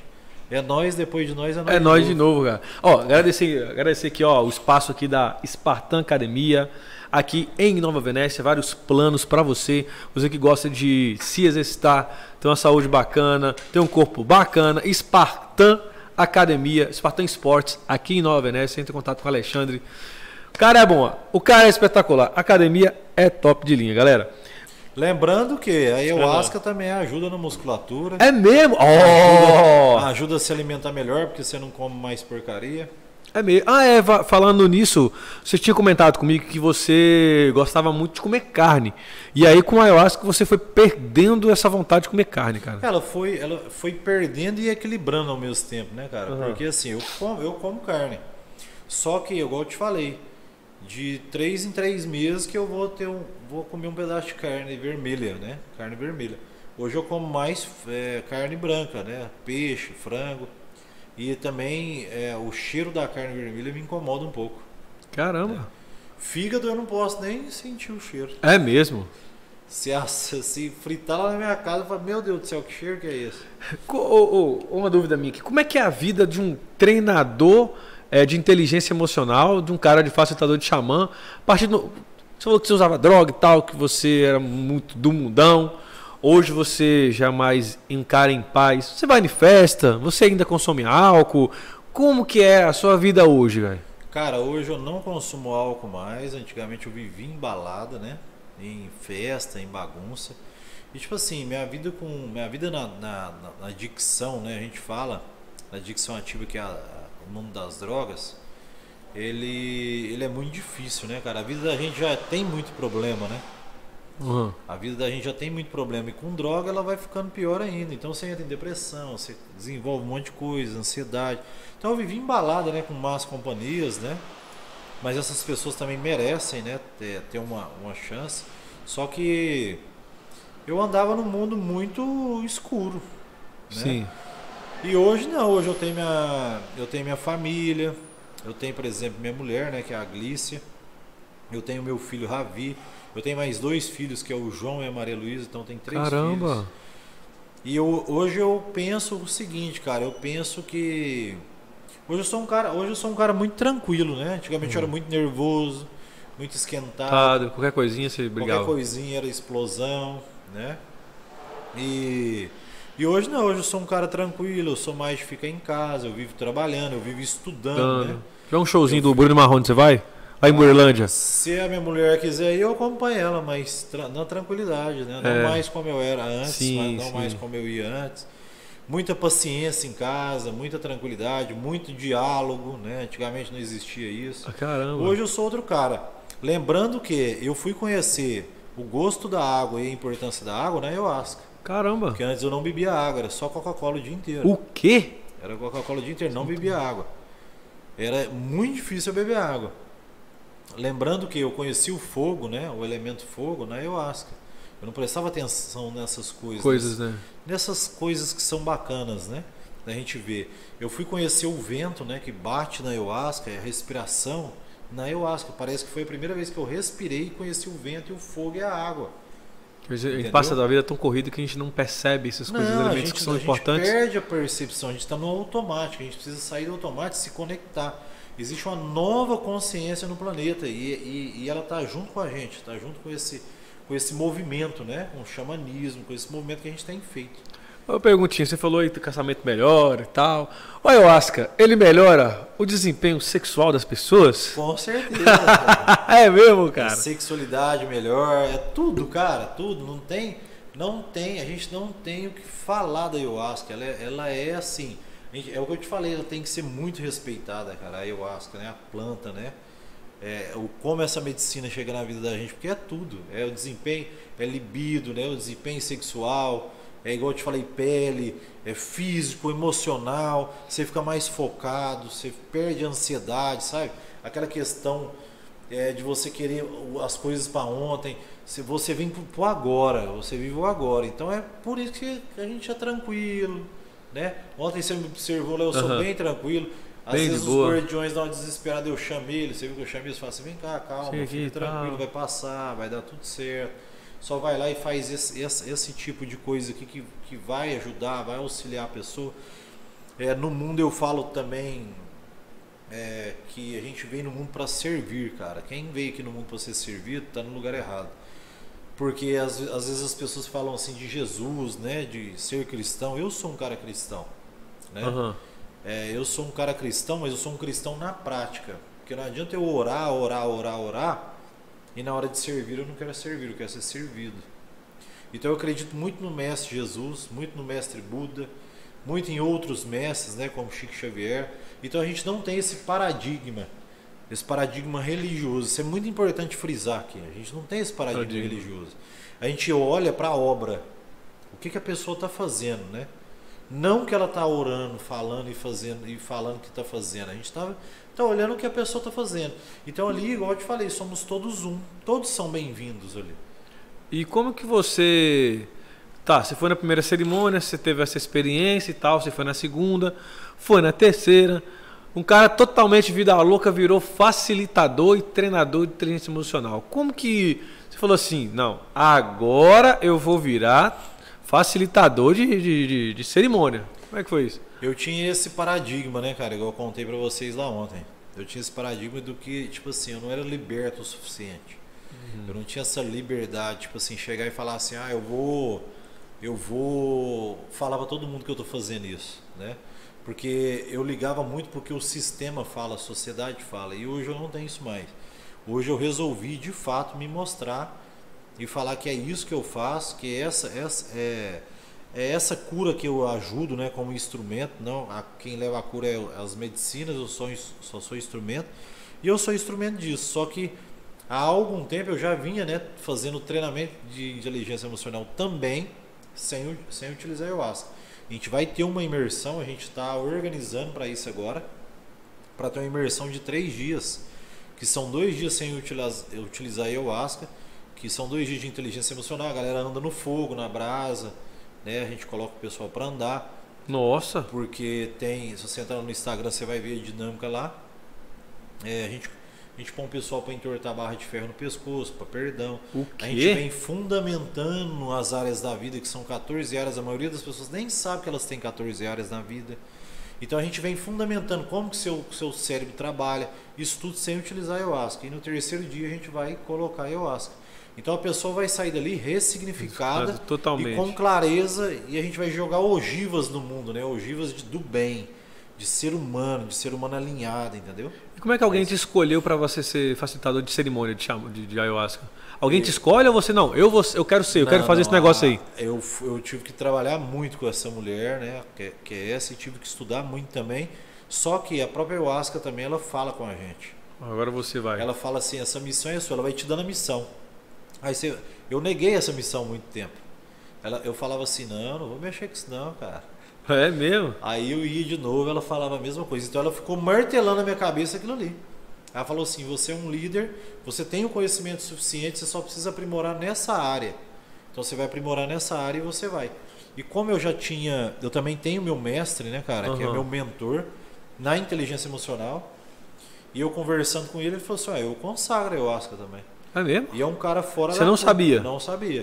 É nós, depois de nós, é nós de novo, cara. Ó, agradecer aqui, ó, o espaço aqui da Spartan Academia, aqui em Nova Venécia, vários planos para você que gosta de se exercitar, ter uma saúde bacana, ter um corpo bacana. Spartan Academia, Spartan Sports, aqui em Nova Venécia, entre em contato com o Alexandre. O cara é bom, ó. O cara é espetacular. A academia é top de linha, galera. Lembrando que a ayahuasca também ajuda na musculatura. É mesmo? Ajuda a se alimentar melhor, porque você não come mais porcaria. É mesmo. Falando nisso, você tinha comentado comigo que você gostava muito de comer carne. E aí com a ayahuasca você foi perdendo essa vontade de comer carne, cara. Ela foi perdendo e equilibrando ao mesmo tempo, né, cara? Uhum. Porque assim, eu como carne. Só que, igual eu te falei, de 3 em 3 meses que eu vou comer um pedaço de carne vermelha, né? Carne vermelha. Hoje eu como mais carne branca, né? Peixe, frango. E também o cheiro da carne vermelha me incomoda um pouco. Caramba! Fígado eu não posso nem sentir o cheiro. É mesmo? Se fritar lá na minha casa, eu falo, meu Deus do céu, que cheiro que é esse? Uma dúvida minha aqui. Como é que é a vida de um treinador de inteligência emocional, de um cara de facilitador de xamã? Você falou que você usava droga e tal, que você era muito do mundão. Hoje você jamais encara em paz. Você vai em festa? Você ainda consome álcool? Como que é a sua vida hoje, velho? Cara, hoje eu não consumo álcool mais. Antigamente eu vivia em balada, né? Em festa, em bagunça. E tipo assim, minha vida na adicção, né? A gente fala, na adicção ativa, que é o mundo das drogas, ele é muito difícil, né, cara? A vida da gente já tem muito problema, né? Uhum. A vida da gente já tem muito problema e com droga ela vai ficando pior ainda. Então você entra em depressão, você desenvolve um monte de coisa, ansiedade. Então eu vivi embalada, né, com más companhias, né? Mas essas pessoas também merecem, né, ter uma chance. Só que eu andava num mundo muito escuro, né? Sim. E hoje não, hoje eu tenho minha família, eu tenho, por exemplo, minha mulher, né, que é a Glícia. Eu tenho meu filho Ravi. Eu tenho mais 2 filhos, que é o João e a Maria Luísa, então tem 3 Caramba. filhos. E hoje eu penso o seguinte, cara, eu penso que hoje eu sou um cara muito tranquilo, né? Antigamente eu era muito nervoso, muito esquentado. Qualquer coisinha você brigava. Qualquer coisinha era explosão, né? E hoje não, hoje eu sou um cara tranquilo, eu sou mais de ficar em casa, eu vivo trabalhando, eu vivo estudando, né? Tiver um showzinho do Bruno Marrone, você vai? Lá em Uberlândia. Se a minha mulher quiser ir, eu acompanho ela, mas na tranquilidade, né? Não mais como eu era antes, mas não mais como eu ia antes. Muita paciência em casa, muita tranquilidade, muito diálogo, né? Antigamente não existia isso. Caramba. Hoje eu sou outro cara. Lembrando que eu fui conhecer o gosto da água e a importância da água na ayahuasca. Caramba. Porque antes eu não bebia água, era só Coca-Cola o dia inteiro. O quê? Era Coca-Cola o dia inteiro, não bebia água. Era muito difícil eu beber água. Lembrando que eu conheci o fogo, né, o elemento fogo, na ayahuasca. Eu não prestava atenção nessas coisas, né? Nessas coisas que são bacanas, né, da gente ver. Eu fui conhecer o vento, né, que bate na ayahuasca, a respiração na ayahuasca. Parece que foi a primeira vez que eu respirei e conheci o vento e o fogo e a água. A gente passa da vida tão corrida que a gente não percebe essas coisas, elementos que são importantes. A gente perde a percepção, a gente está no automático, a gente precisa sair do automático e se conectar. Existe uma nova consciência no planeta e ela está junto com a gente, está junto com esse movimento, né? Com o xamanismo, com esse movimento que a gente tem feito. Uma perguntinha, você falou aí que o casamento melhora e tal. O ayahuasca, ele melhora o desempenho sexual das pessoas? Com certeza. É mesmo, cara? A sexualidade melhor, é tudo, cara, tudo. A gente não tem o que falar da ayahuasca, ela é assim... É o que eu te falei, ela tem que ser muito respeitada, cara, a ayahuasca, né? A planta, né? Como essa medicina chega na vida da gente, porque é tudo. É o desempenho, é libido, né? O desempenho sexual, é igual eu te falei, pele, é físico, emocional, você fica mais focado, você perde a ansiedade, sabe? Aquela questão de você querer as coisas para ontem, você vem pro agora, você vive o agora. Então é por isso que a gente é tranquilo, né? Ontem você me observou lá, eu sou bem tranquilo. Às vezes os guardiões dão uma desesperada, eu chamei ele, você viu que eu chamei ele, você fala assim, vem cá, calma, fique tranquilo, vai passar, vai dar tudo certo. Só vai lá e faz esse tipo de coisa aqui que vai ajudar, vai auxiliar a pessoa. No mundo eu falo também que a gente vem no mundo para servir, cara. Quem veio aqui no mundo para ser servido tá no lugar errado. Porque às vezes as pessoas falam assim de Jesus, né? De ser cristão. Eu sou um cara cristão, né? Uhum. Eu sou um cara cristão, mas eu sou um cristão na prática. Porque não adianta eu orar e na hora de servir eu não quero servir, eu quero ser servido. Então eu acredito muito no Mestre Jesus, muito no Mestre Buda, muito em outros mestres, né, como Chico Xavier. Então a gente não tem esse paradigma religioso. Isso é muito importante frisar aqui. A gente não tem esse paradigma religioso. A gente olha para a obra, o que a pessoa está fazendo, né? Não que ela está orando, falando e falando que está fazendo. A gente está olhando o que a pessoa está fazendo. Então ali, igual eu te falei, somos todos um. Todos são bem-vindos ali. E como que você... Tá, você foi na primeira cerimônia, você teve essa experiência e tal, você foi na segunda, foi na terceira. Um cara totalmente vida louca virou facilitador e treinador de inteligência emocional. Como que você falou assim, não, agora eu vou virar facilitador de cerimônia? Como é que foi isso? Eu tinha esse paradigma, né, cara, igual eu contei pra vocês lá ontem. Eu tinha esse paradigma do que, tipo assim, eu não era liberto o suficiente. Eu não tinha essa liberdade, tipo assim, chegar e falar assim, eu vou falar pra todo mundo que eu tô fazendo isso, né? Porque eu ligava muito porque o sistema fala, a sociedade fala, e hoje eu não tenho isso mais. Hoje eu resolvi, de fato, me mostrar e falar que é isso que eu faço, que essa cura que eu ajudo, né, como instrumento. Não, quem leva a cura é as medicinas, eu só sou instrumento, e eu sou instrumento disso. Só que há algum tempo eu já vinha, né, fazendo treinamento de inteligência emocional também, sem utilizar ayahuasca. A gente vai ter uma imersão, a gente está organizando para isso agora, para ter uma imersão de 3 dias, que são 2 dias sem utilizar ayahuasca, que são 2 dias de inteligência emocional. A galera anda no fogo, na brasa, né? A gente coloca o pessoal para andar. Nossa! Porque se você entrar no Instagram, você vai ver a dinâmica lá. A gente põe o pessoal para entortar a barra de ferro no pescoço, para perdão. O quê? A gente vem fundamentando as áreas da vida, que são 14 áreas. A maioria das pessoas nem sabe que elas têm 14 áreas na vida. Então a gente vem fundamentando como que seu cérebro trabalha, isso tudo sem utilizar ayahuasca. E no 3º dia a gente vai colocar ayahuasca. Então a pessoa vai sair dali ressignificada totalmente. E com clareza, e a gente vai jogar ogivas no mundo, né? Ogivas do bem, de ser humano alinhado, entendeu? E como é que alguém te escolheu para você ser facilitador de cerimônia de ayahuasca? Alguém te escolhe ou você não? Eu quero ser, eu quero fazer esse negócio aí. Eu tive que trabalhar muito com essa mulher, né? Que é essa, e tive que estudar muito também. Só que a própria ayahuasca também, ela fala com a gente. Agora você vai. Ela fala assim, essa missão é sua, ela vai te dando a missão. Eu neguei essa missão há muito tempo. Eu falava assim, não vou mexer com isso não, cara. É mesmo? Aí eu ia de novo, ela falava a mesma coisa. Então ela ficou martelando na minha cabeça aquilo ali. Ela falou assim, você é um líder, você tem o conhecimento suficiente, você só precisa aprimorar nessa área. Então você vai aprimorar nessa área e você vai. E como eu também tenho meu mestre, né, cara, que é meu mentor na inteligência emocional. E eu conversando com ele falou assim, eu consagro a ayahuasca também. É mesmo? E é um cara fora Você não sabia? Não sabia.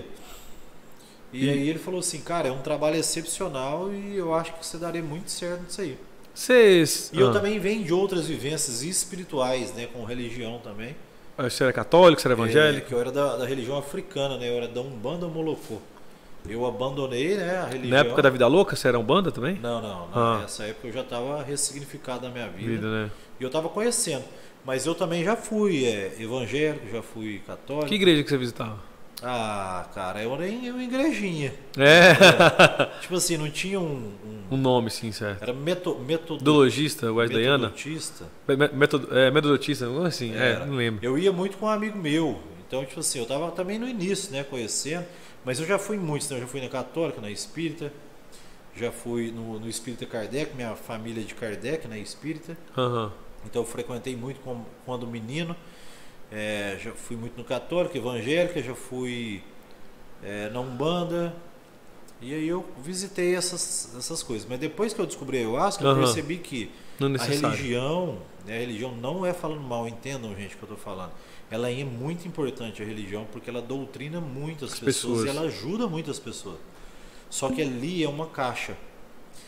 E aí ele falou assim, cara, é um trabalho excepcional e eu acho que você daria muito certo nisso aí. E eu também venho de outras vivências espirituais, né, com religião também. Você era católico, você era evangélico? Que eu era da religião africana, né, eu era da Umbanda Molocô. Eu abandonei, né, a religião. Na época da vida louca, você era Umbanda também? Não. Nessa época eu já estava ressignificado na minha vida. Né? E eu estava conhecendo. Mas eu também já fui evangélico, já fui católico. Que igreja que você visitava? Cara, eu era em igrejinha. Tipo assim, não tinha um nome, sim, certo. Era metodologista, Wesleyana? Metodologista, assim, não lembro. Eu ia muito com um amigo meu. Então, tipo assim, eu tava também no início, né, conhecendo. Mas eu já fui em muitos, né? Eu já fui na católica, na espírita. Já fui no espírita Kardec, minha família de Kardec, né, espírita. Então eu frequentei muito quando menino. Já fui muito no católico, evangélica, já fui na Umbanda. E aí eu visitei essas coisas. Mas depois que eu descobri a ayahuasca, eu percebi que a religião, né, a religião não é falando mal, entendam, gente, o que eu estou falando. Ela é muito importante, a religião, porque ela doutrina muitas pessoas e ela ajuda muitas pessoas. Só que ali é uma caixa.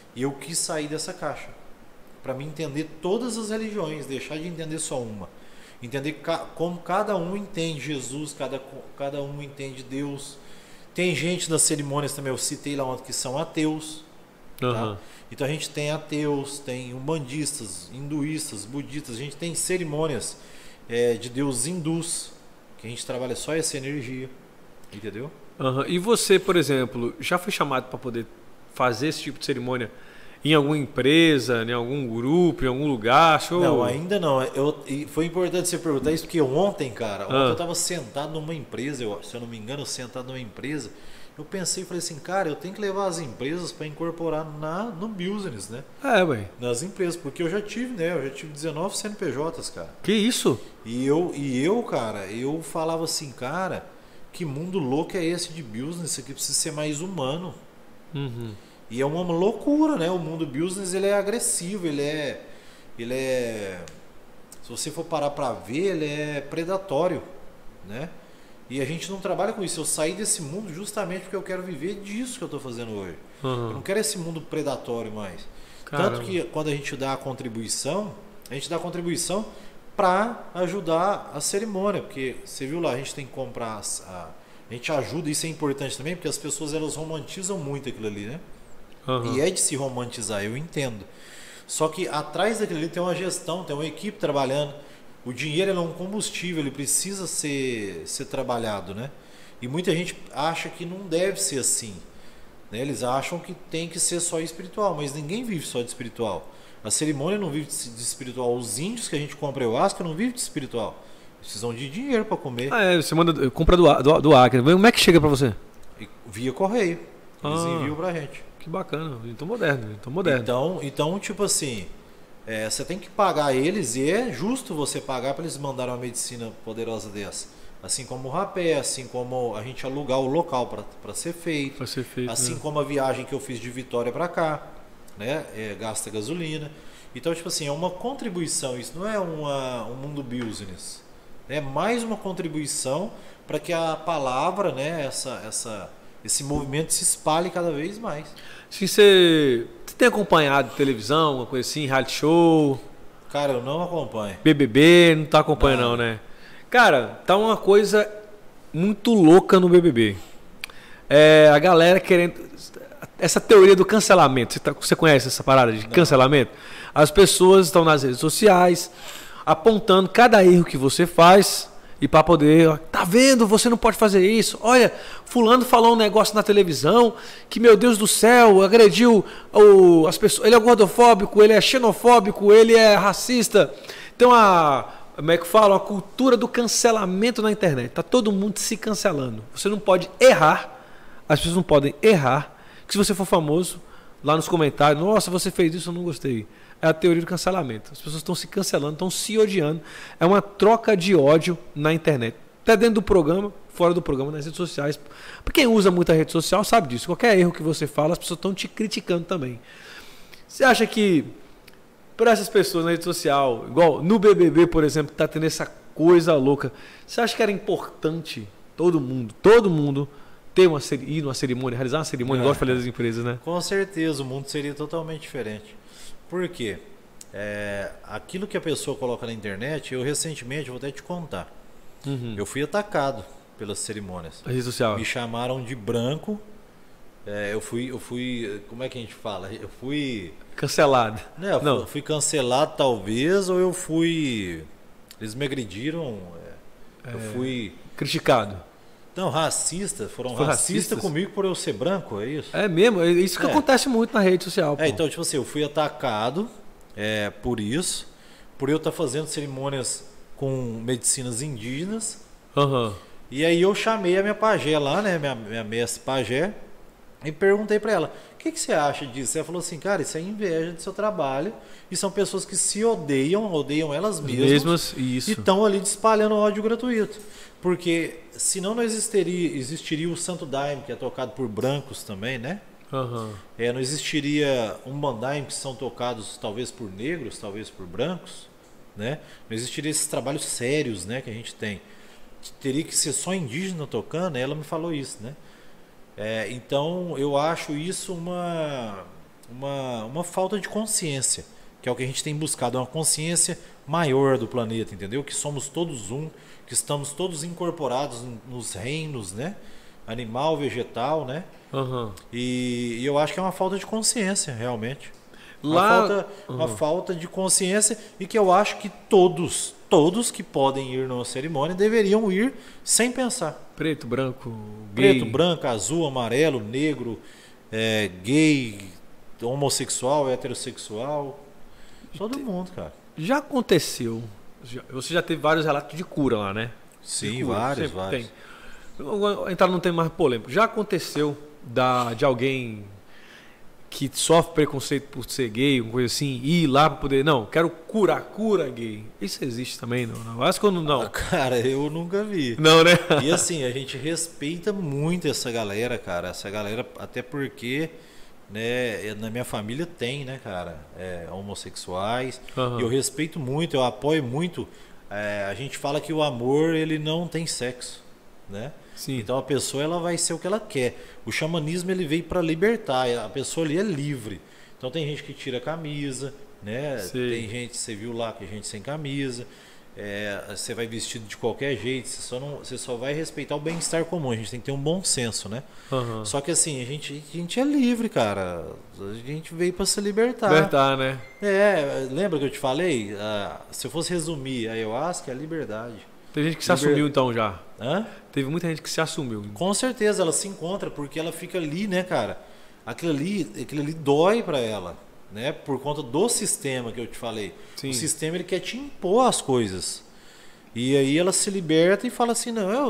E eu quis sair dessa caixa, para me entender todas as religiões, deixar de entender só uma. Entender como cada um entende Jesus, cada um entende Deus. Tem gente das cerimônias também, eu citei lá ontem, que são ateus. Tá? Então a gente tem ateus, tem umbandistas, hinduístas, budistas, a gente tem cerimônias de deuses hindus, que a gente trabalha só essa energia, entendeu? E você, por exemplo, já foi chamado para poder fazer esse tipo de cerimônia em alguma empresa, em algum grupo, em algum lugar? Não, ainda não. E foi importante você perguntar isso, porque ontem, cara, eu estava sentado numa empresa, se eu não me engano, sentado numa empresa, eu pensei e falei assim, cara, eu tenho que levar as empresas para incorporar no business, né? Ué. Nas empresas, porque eu já tive 19 CNPJs, cara. Que isso? E eu, cara, eu falava assim, cara, que mundo louco é esse de business? Isso aqui precisa ser mais humano. E é uma loucura, né? O mundo business, ele é agressivo, ele é, se você for parar para ver, ele é predatório, né? E a gente não trabalha com isso. Eu saí desse mundo justamente porque eu quero viver disso que eu estou fazendo hoje. Eu não quero esse mundo predatório mais. Caramba. Tanto que quando a gente dá a contribuição para ajudar a cerimônia, porque você viu lá, a gente tem que comprar, a gente ajuda, isso é importante também, porque as pessoas elas romantizam muito aquilo ali, né? E é de se romantizar, eu entendo. Só que atrás daquilo ali tem uma gestão, tem uma equipe trabalhando. O dinheiro é um combustível, ele precisa ser trabalhado, né? E muita gente acha que não deve ser assim, né? Eles acham que tem que ser só espiritual, mas ninguém vive só de espiritual. A cerimônia não vive de espiritual. Os índios que a gente compra ayahuasca não vivem de espiritual. Precisam de dinheiro para comer. Você compra do Acre. Como é que chega para você? Via correio. Eles enviam pra gente. Que bacana, então moderno. Então, tipo assim, você tem que pagar eles e é justo você pagar para eles mandarem uma medicina poderosa dessa. Assim como o rapé, assim como a gente alugar o local para ser feito. Assim como a viagem que eu fiz de Vitória para cá, né? Gasta gasolina. Então, tipo assim, é uma contribuição, isso não é um mundo business. É mais uma contribuição para que a palavra, né, esse movimento se espalhe cada vez mais. Se você tem acompanhado televisão, uma coisa assim, reality show? Cara, eu não acompanho. BBB, não tá acompanhando não, né? Cara, tá uma coisa muito louca no BBB. A galera querendo... Essa teoria do cancelamento, você conhece essa parada de cancelamento? As pessoas estão nas redes sociais apontando cada erro que você faz... E para poder, tá vendo, você não pode fazer isso. Olha, fulano falou um negócio na televisão que, meu Deus do céu, agrediu as pessoas. Ele é gordofóbico, ele é xenofóbico, ele é racista. Então, como é que fala? A cultura do cancelamento na internet. Tá todo mundo se cancelando. Você não pode errar, as pessoas não podem errar. Que se você for famoso, lá nos comentários, nossa, você fez isso, eu não gostei. É a teoria do cancelamento. As pessoas estão se cancelando, estão se odiando. É uma troca de ódio na internet. Até dentro do programa, fora do programa, nas redes sociais. Para quem usa muita rede social sabe disso. Qualquer erro que você fala, as pessoas estão te criticando também. Você acha que, para essas pessoas na rede social, igual no BBB, por exemplo, que está tendo essa coisa louca, você acha que era importante todo mundo ir numa cerimônia, realizar uma cerimônia, igual eu falei das empresas, né? Com certeza, o mundo seria totalmente diferente. Por quê? Aquilo que a pessoa coloca na internet, eu recentemente, vou até te contar, eu fui atacado pelas cerimônias. A rede social. Me chamaram de branco, eu fui, como é que a gente fala? Eu fui... Cancelado. Eu fui cancelado talvez, ou eles me agrediram, eu fui... Criticado. Não, foram racistas comigo por eu ser branco, é isso? É mesmo, é isso que acontece muito na rede social. Então, tipo assim, eu fui atacado por isso, por eu estar fazendo cerimônias com medicinas indígenas. E aí eu chamei a minha pajé lá, né, minha mestre pajé, e perguntei para ela, o que você acha disso? Ela falou assim, cara, isso é inveja do seu trabalho, e são pessoas que se odeiam elas mesmas isso. E estão ali espalhando ódio gratuito. Porque senão não existiria o Santo Daime, que é tocado por brancos também, né? Não existiria um Bandaime, que são tocados talvez por negros, talvez por brancos, né? Não existiria esses trabalhos sérios, né, que a gente tem. Teria que ser só indígena tocando, ela me falou isso, né? Então eu acho isso uma falta de consciência, que é o que a gente tem buscado, uma consciência maior do planeta, entendeu? Que somos todos um, que estamos todos incorporados nos reinos, né? Animal, vegetal, né? Uhum. E eu acho que é uma falta de consciência, realmente. Lá... Uma falta de consciência, e que eu acho que todos que podem ir numa cerimônia deveriam ir sem pensar. Preto, branco, gay. Preto, branco, azul, amarelo, negro, gay, homossexual, heterossexual. Todo mundo, cara. Já aconteceu. Você já teve vários relatos de cura lá, né? Sim, vários. Tem. Eu vou entrar num tema mais polêmico. Já aconteceu de alguém que sofre preconceito por ser gay, alguma coisa assim, ir lá para poder... Não, quero cura gay. Isso existe também, não? Acho que não. Cara, eu nunca vi. Não, né? E assim, a gente respeita muito essa galera, cara. Essa galera, até porque... né, na minha família tem, né, cara, homossexuais. Uhum. E eu respeito muito, eu apoio muito. A gente fala que o amor, ele não tem sexo, né? Sim. Então a pessoa, ela vai ser o que ela quer. O xamanismo, ele veio para libertar, a pessoa ali é livre. Então tem gente que tira a camisa, né? Sim. Tem gente, você viu lá, que gente sem camisa. Você vai vestido de qualquer jeito, você só vai respeitar o bem-estar comum. A gente tem que ter um bom senso, né? Uhum. Só que assim, a gente é livre, cara. A gente veio para se libertar. Libertar, né? Lembra que eu te falei? Se eu fosse resumir a ayahuasca, é a liberdade. Tem gente que se assumiu então já. Hã? Teve muita gente que se assumiu. Com certeza, ela se encontra, porque ela fica ali, né, cara? Aquilo ali dói para ela. Né, por conta do sistema que eu te falei. Sim. O sistema, ele quer te impor as coisas. E aí ela se liberta e fala assim, não,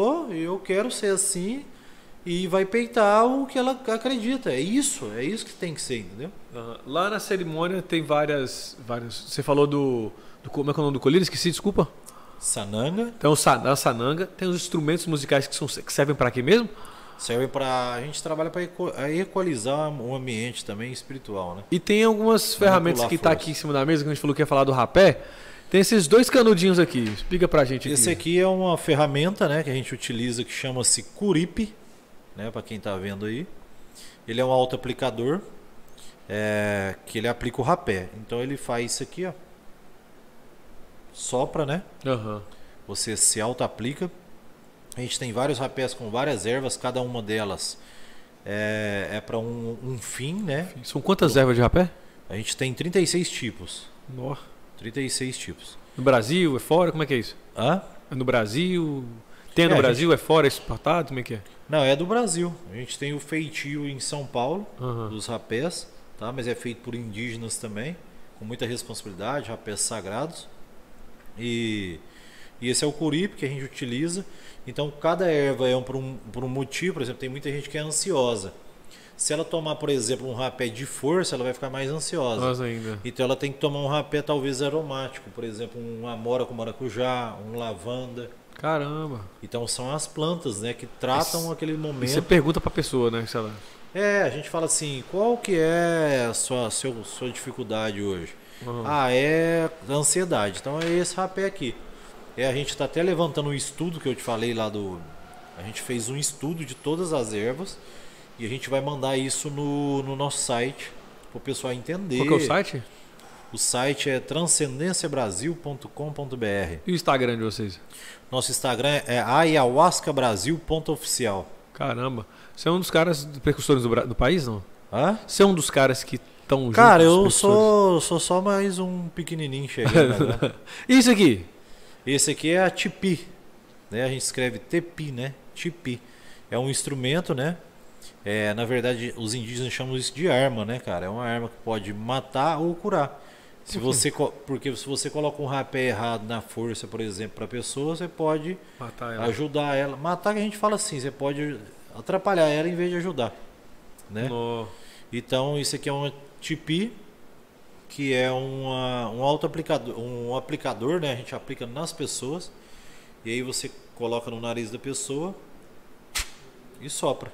eu quero ser assim, e vai peitar o que ela acredita. É isso que tem que ser, entendeu? Uhum. Lá na cerimônia tem várias. Você falou como é que é o nome do colírio? Esqueci, desculpa. Sananga. Então, a sananga. Tem os instrumentos musicais que servem para quê mesmo? Serve para... A gente trabalha para equalizar o ambiente também espiritual, né? E tem algumas ferramentas que tá aqui em cima da mesa, que a gente falou que ia falar do rapé. Tem esses dois canudinhos aqui. Explica pra gente aqui. Esse aqui é uma ferramenta, né, que a gente utiliza, que chama-se Curipe, né, para quem tá vendo aí. Ele é um auto-aplicador, que ele aplica o rapé. Então ele faz isso aqui, ó. Sopra, né? Uhum. Você se auto-aplica. A gente tem vários rapés com várias ervas, cada uma delas é para um fim, né? São quantas ervas de rapé? A gente tem 36 tipos. Nossa. 36 tipos. No Brasil, é fora? Como é que é isso? Hã? É no Brasil? Tem no Brasil, é fora, é exportado? Como é que é? Não, é do Brasil. A gente tem o feitio em São Paulo, dos rapés, tá? Mas é feito por indígenas também, com muita responsabilidade, rapés sagrados. E esse é o curipe que a gente utiliza. Então cada erva é por um motivo. Por exemplo, tem muita gente que é ansiosa. Se ela tomar, por exemplo, um rapé de força, ela vai ficar mais ansiosa. Nossa, ainda. Então ela tem que tomar um rapé talvez aromático, por exemplo, um amora com maracujá, um lavanda. Caramba. Então são as plantas, né, que tratam aquele momento. E você pergunta pra pessoa, né? Se ela... a gente fala assim, qual que é a sua dificuldade hoje? Uhum. É a ansiedade. Então é esse rapé aqui. A gente está até levantando um estudo que eu te falei lá a gente fez um estudo de todas as ervas e a gente vai mandar isso no nosso site para o pessoal entender. Qual que é o site? O site é transcendenciabrasil.com.br. E o Instagram de vocês? Nosso Instagram é ayahuascabrasil.oficial. Caramba. Você é um dos caras precursores do país, não? Hã? Você é um dos caras que estão juntos? Cara, eu sou só mais um pequenininho chegando, né? Isso aqui? Esse aqui é a tipi, né? A gente escreve tepi, né? Tipi. É um instrumento, né? Na verdade, os indígenas chamam isso de arma, né, cara? É uma arma que pode matar ou curar. Porque se você coloca um rapé errado na força, por exemplo, para a pessoa, você pode ajudar ela. Matar, que a gente fala assim, você pode atrapalhar ela em vez de ajudar, né? Então, isso aqui é uma tipi, que é um auto-aplicador, um aplicador, né? A gente aplica nas pessoas e aí você coloca no nariz da pessoa e sopra.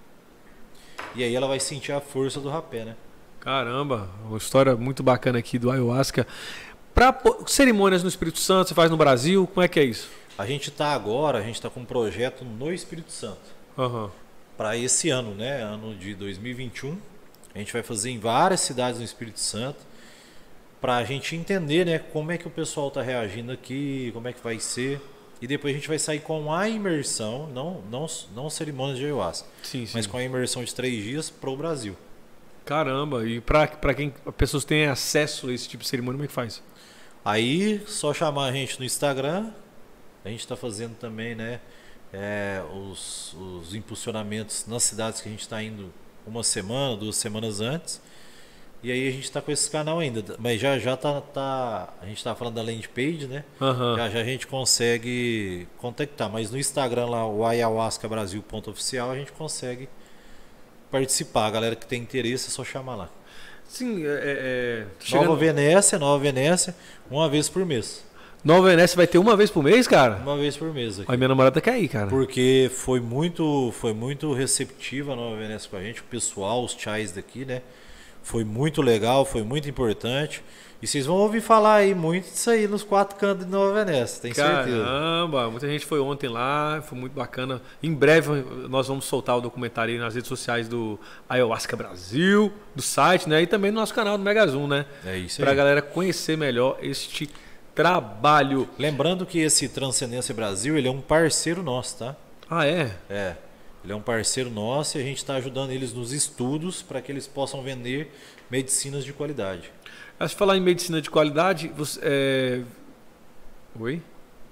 E aí ela vai sentir a força do rapé, né? Caramba, uma história muito bacana aqui do ayahuasca. Para cerimônias no Espírito Santo, você faz no Brasil, como é que é isso? A gente tá com um projeto no Espírito Santo. Uhum. Para esse ano, né? Ano de 2021. A A gente vai fazer em várias cidades no Espírito Santo, para a gente entender, né, como é que o pessoal está reagindo aqui, como é que vai ser. E depois a gente vai sair com a imersão, não cerimônia de ayahuasca, mas com a imersão de 3 dias para o Brasil. Caramba, e para quem as pessoas têm acesso a esse tipo de cerimônia, como é que faz? Aí, só chamar a gente no Instagram. A gente está fazendo também, né, os impulsionamentos nas cidades que a gente está indo 1 semana, 2 semanas antes. E aí a gente está com esse canal ainda, mas já a gente está falando da landing page, né? Já a gente consegue contactar, mas no Instagram lá, o ayahuascabrasil.oficial, a gente consegue participar. A galera que tem interesse é só chamar lá. Sim, Nova Venécia, uma vez por mês. Nova Venécia vai ter uma vez por mês, cara? Uma vez por mês aqui. Aí minha namorada quer ir, cara. Porque foi muito receptiva a Nova Venécia com a gente, o pessoal, os chais daqui, né? Foi muito legal, foi muito importante. E vocês vão ouvir falar aí muito disso aí nos 4 cantos de Nova Venécia, tem certeza. Caramba, muita gente foi ontem lá, foi muito bacana. Em breve nós vamos soltar o documentário aí nas redes sociais do Ayahuasca Brasil, do site, né? E também no nosso canal do Mega Zoom, né? É isso aí. Pra galera conhecer melhor este trabalho. Lembrando que esse Transcendência Brasil, ele é um parceiro nosso, tá? Ah, é? É. Ele é um parceiro nosso e a gente está ajudando eles nos estudos para que eles possam vender medicinas de qualidade. Se falar em medicina de qualidade, você... Oi?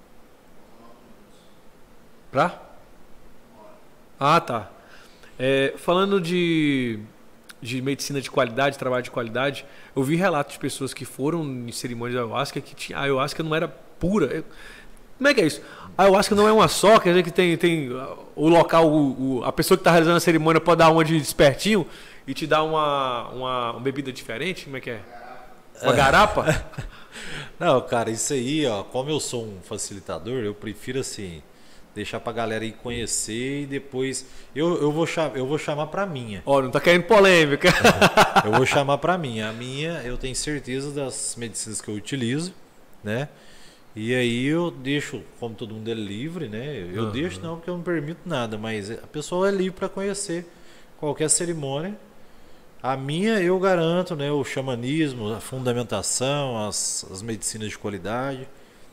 Pra? Ah, tá. Falando de medicina de qualidade, trabalho de qualidade, eu vi relatos de pessoas que foram em cerimônias de ayahuasca que a ayahuasca não era pura. Como é que é isso? A ayahuasca não é uma só, quer dizer que tem o local, a pessoa que está realizando a cerimônia pode dar uma de despertinho e te dar uma bebida diferente? Como é que é? Uma garapa? Não, cara, isso aí, ó, como eu sou um facilitador, eu prefiro assim, deixar pra galera ir conhecer e depois eu vou chamar pra minha. Ó, não tá querendo polêmica. Eu vou chamar pra minha. A minha, eu tenho certeza das medicinas que eu utilizo, né? E aí eu deixo, como todo mundo é livre, né? Eu deixo não, porque eu não permito nada, mas a pessoa é livre para conhecer qualquer cerimônia. A minha eu garanto, né? O xamanismo, a fundamentação, as medicinas de qualidade,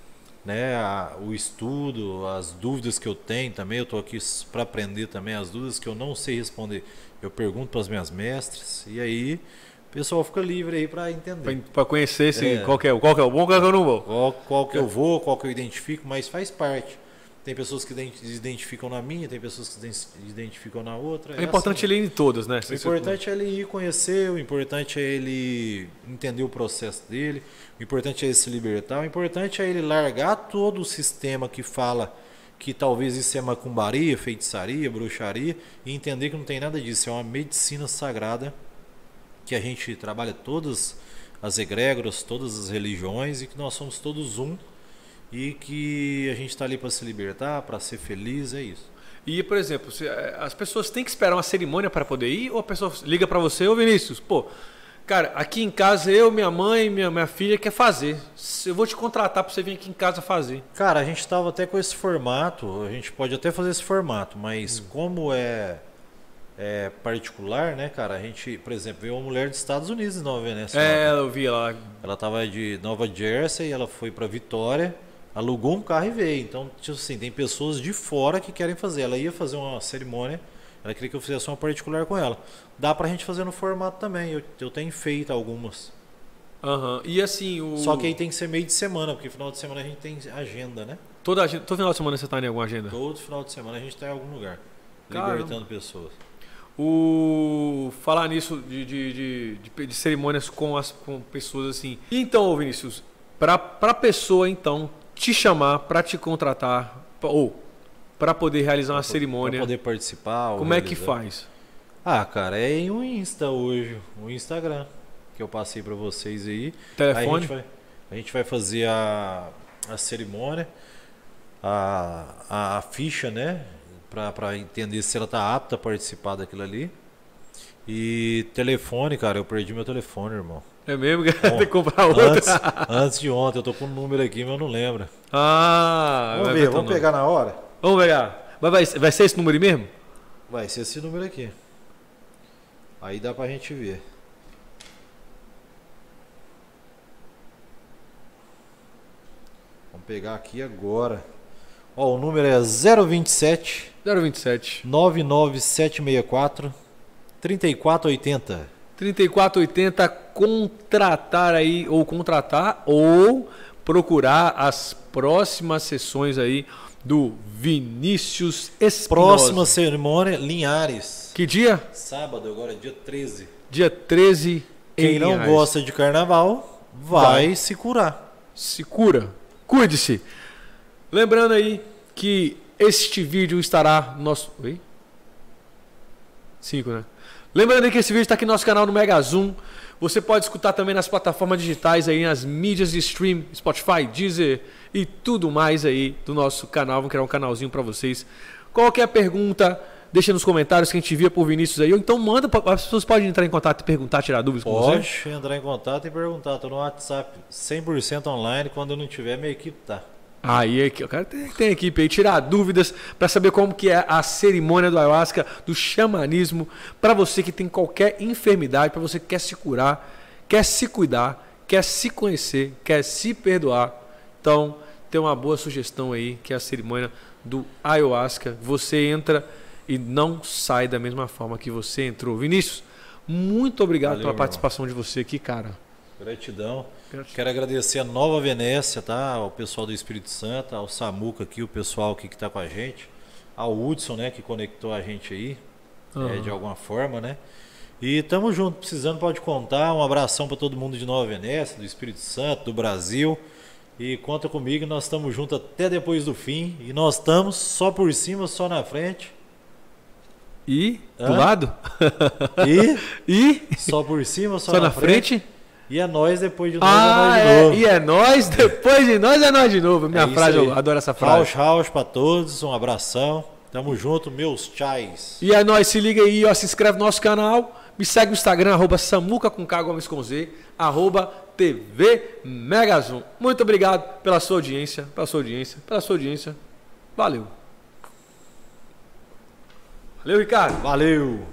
né? O estudo, as dúvidas que eu tenho também. Eu estou aqui para aprender também as dúvidas que eu não sei responder. Eu pergunto para as minhas mestres e aí o pessoal fica livre aí para entender. Para conhecer qual que é o bom, qual que eu não vou. Qual que eu vou, qual que eu identifico, mas faz parte. Tem pessoas que identificam na minha, tem pessoas que identificam na outra. É importante ele ir em todas, né? O importante é ele ir conhecer, o importante é ele entender o processo dele, o importante é ele se libertar, o importante é ele largar todo o sistema que fala que talvez isso é macumbaria, feitiçaria, bruxaria, e entender que não tem nada disso, é uma medicina sagrada, que a gente trabalha todas as egrégoras, todas as religiões e que nós somos todos um e que a gente está ali para se libertar, para ser feliz, é isso. E, por exemplo, as pessoas têm que esperar uma cerimônia para poder ir ou a pessoa liga para você, ô Vinícius, pô, cara, aqui em casa eu, minha mãe, minha filha quer fazer, eu vou te contratar para você vir aqui em casa fazer. Cara, a gente estava até com esse formato, a gente pode até fazer esse formato, mas como é particular, né, cara? A gente, por exemplo, veio uma mulher dos Estados Unidos em Nova Venécia. Eu vi ela. Ela tava de Nova Jersey, ela foi para Vitória, alugou um carro e veio. Então, tipo assim, tem pessoas de fora que querem fazer. Ela ia fazer uma cerimônia, ela queria que eu fizesse uma particular com ela. Dá pra gente fazer no formato também. Eu tenho feito algumas. E assim, Só que aí tem que ser meio de semana, porque final de semana a gente tem agenda, né? Todo final de semana você tá em alguma agenda? Todo final de semana a gente tá em algum lugar. Caramba. Libertando pessoas. Falar nisso de cerimônias com pessoas assim. Então, Vinícius, para pessoa então te chamar, para te contratar ou para poder realizar uma cerimônia, para poder participar, como é que faz? Cara, é em um Insta hoje, um Instagram que eu passei para vocês aí. Telefone? Aí a gente vai fazer a cerimônia, a ficha, né? Para entender se ela tá apta a participar daquilo ali. E telefone, cara, eu perdi meu telefone, irmão. É mesmo? Tem que comprar outro. Antes de ontem, eu tô com um número aqui, mas eu não lembro. Vamos pegar na hora? Vamos pegar. Vai ser esse número aí mesmo? Vai ser esse número aqui. Aí dá pra gente ver. Vamos pegar aqui agora. Ó, o número é 027 99764 3480. 3480, contratar ou procurar as próximas sessões aí do Vinícius Espinosa. Próxima cerimônia, Linhares. Que dia? Sábado, agora dia 13. Dia 13 Quem não gosta de carnaval, vai se curar. Se cura. Cuide-se. Lembrando aí que este vídeo estará no nosso... Oi? 5, né? Lembrando aí que esse vídeo está aqui no nosso canal no Mega Zoom. Você pode escutar também nas plataformas digitais aí, nas mídias de stream, Spotify, Deezer e tudo mais aí do nosso canal. Vamos criar um canalzinho para vocês. Qualquer pergunta, deixa nos comentários que a gente envia por Vinícius aí. Ou então manda, as pessoas podem entrar em contato e perguntar, tirar dúvidas com você. Pode entrar em contato e perguntar. Estou no WhatsApp 100% online. Quando eu não tiver, minha equipe tá. Aí, o cara tem equipe aí, tirar dúvidas para saber como que é a cerimônia do ayahuasca, do xamanismo, para você que tem qualquer enfermidade, para você que quer se curar, quer se cuidar, quer se conhecer, quer se perdoar. Então, tem uma boa sugestão aí, que é a cerimônia do ayahuasca. Você entra e não sai da mesma forma que você entrou. Vinícius, muito obrigado pela participação de você aqui, cara. Gratidão. Quero agradecer a Nova Venécia, tá? Ao pessoal do Espírito Santo, ao Samuca aqui, o pessoal aqui que está com a gente, ao Hudson, né, que conectou a gente aí, de alguma forma, né? E tamo junto, precisando pode contar. Um abração para todo mundo de Nova Venécia, do Espírito Santo, do Brasil. E conta comigo, nós estamos juntos até depois do fim. E nós estamos só por cima, só na frente. E do lado? E só por cima, só na frente. E é nós depois de nós, é nós de novo. E é nós, depois de nós é nós de novo. Minha frase, eu adoro essa frase. Raus pra todos, um abração. Tamo junto, meus chais. E é nóis, se liga aí, ó, se inscreve no nosso canal. Me segue no Instagram, @samuca com K, Gomes com Z, @TV Megazum. Muito obrigado pela sua audiência, Valeu. Valeu, Ricardo. Valeu.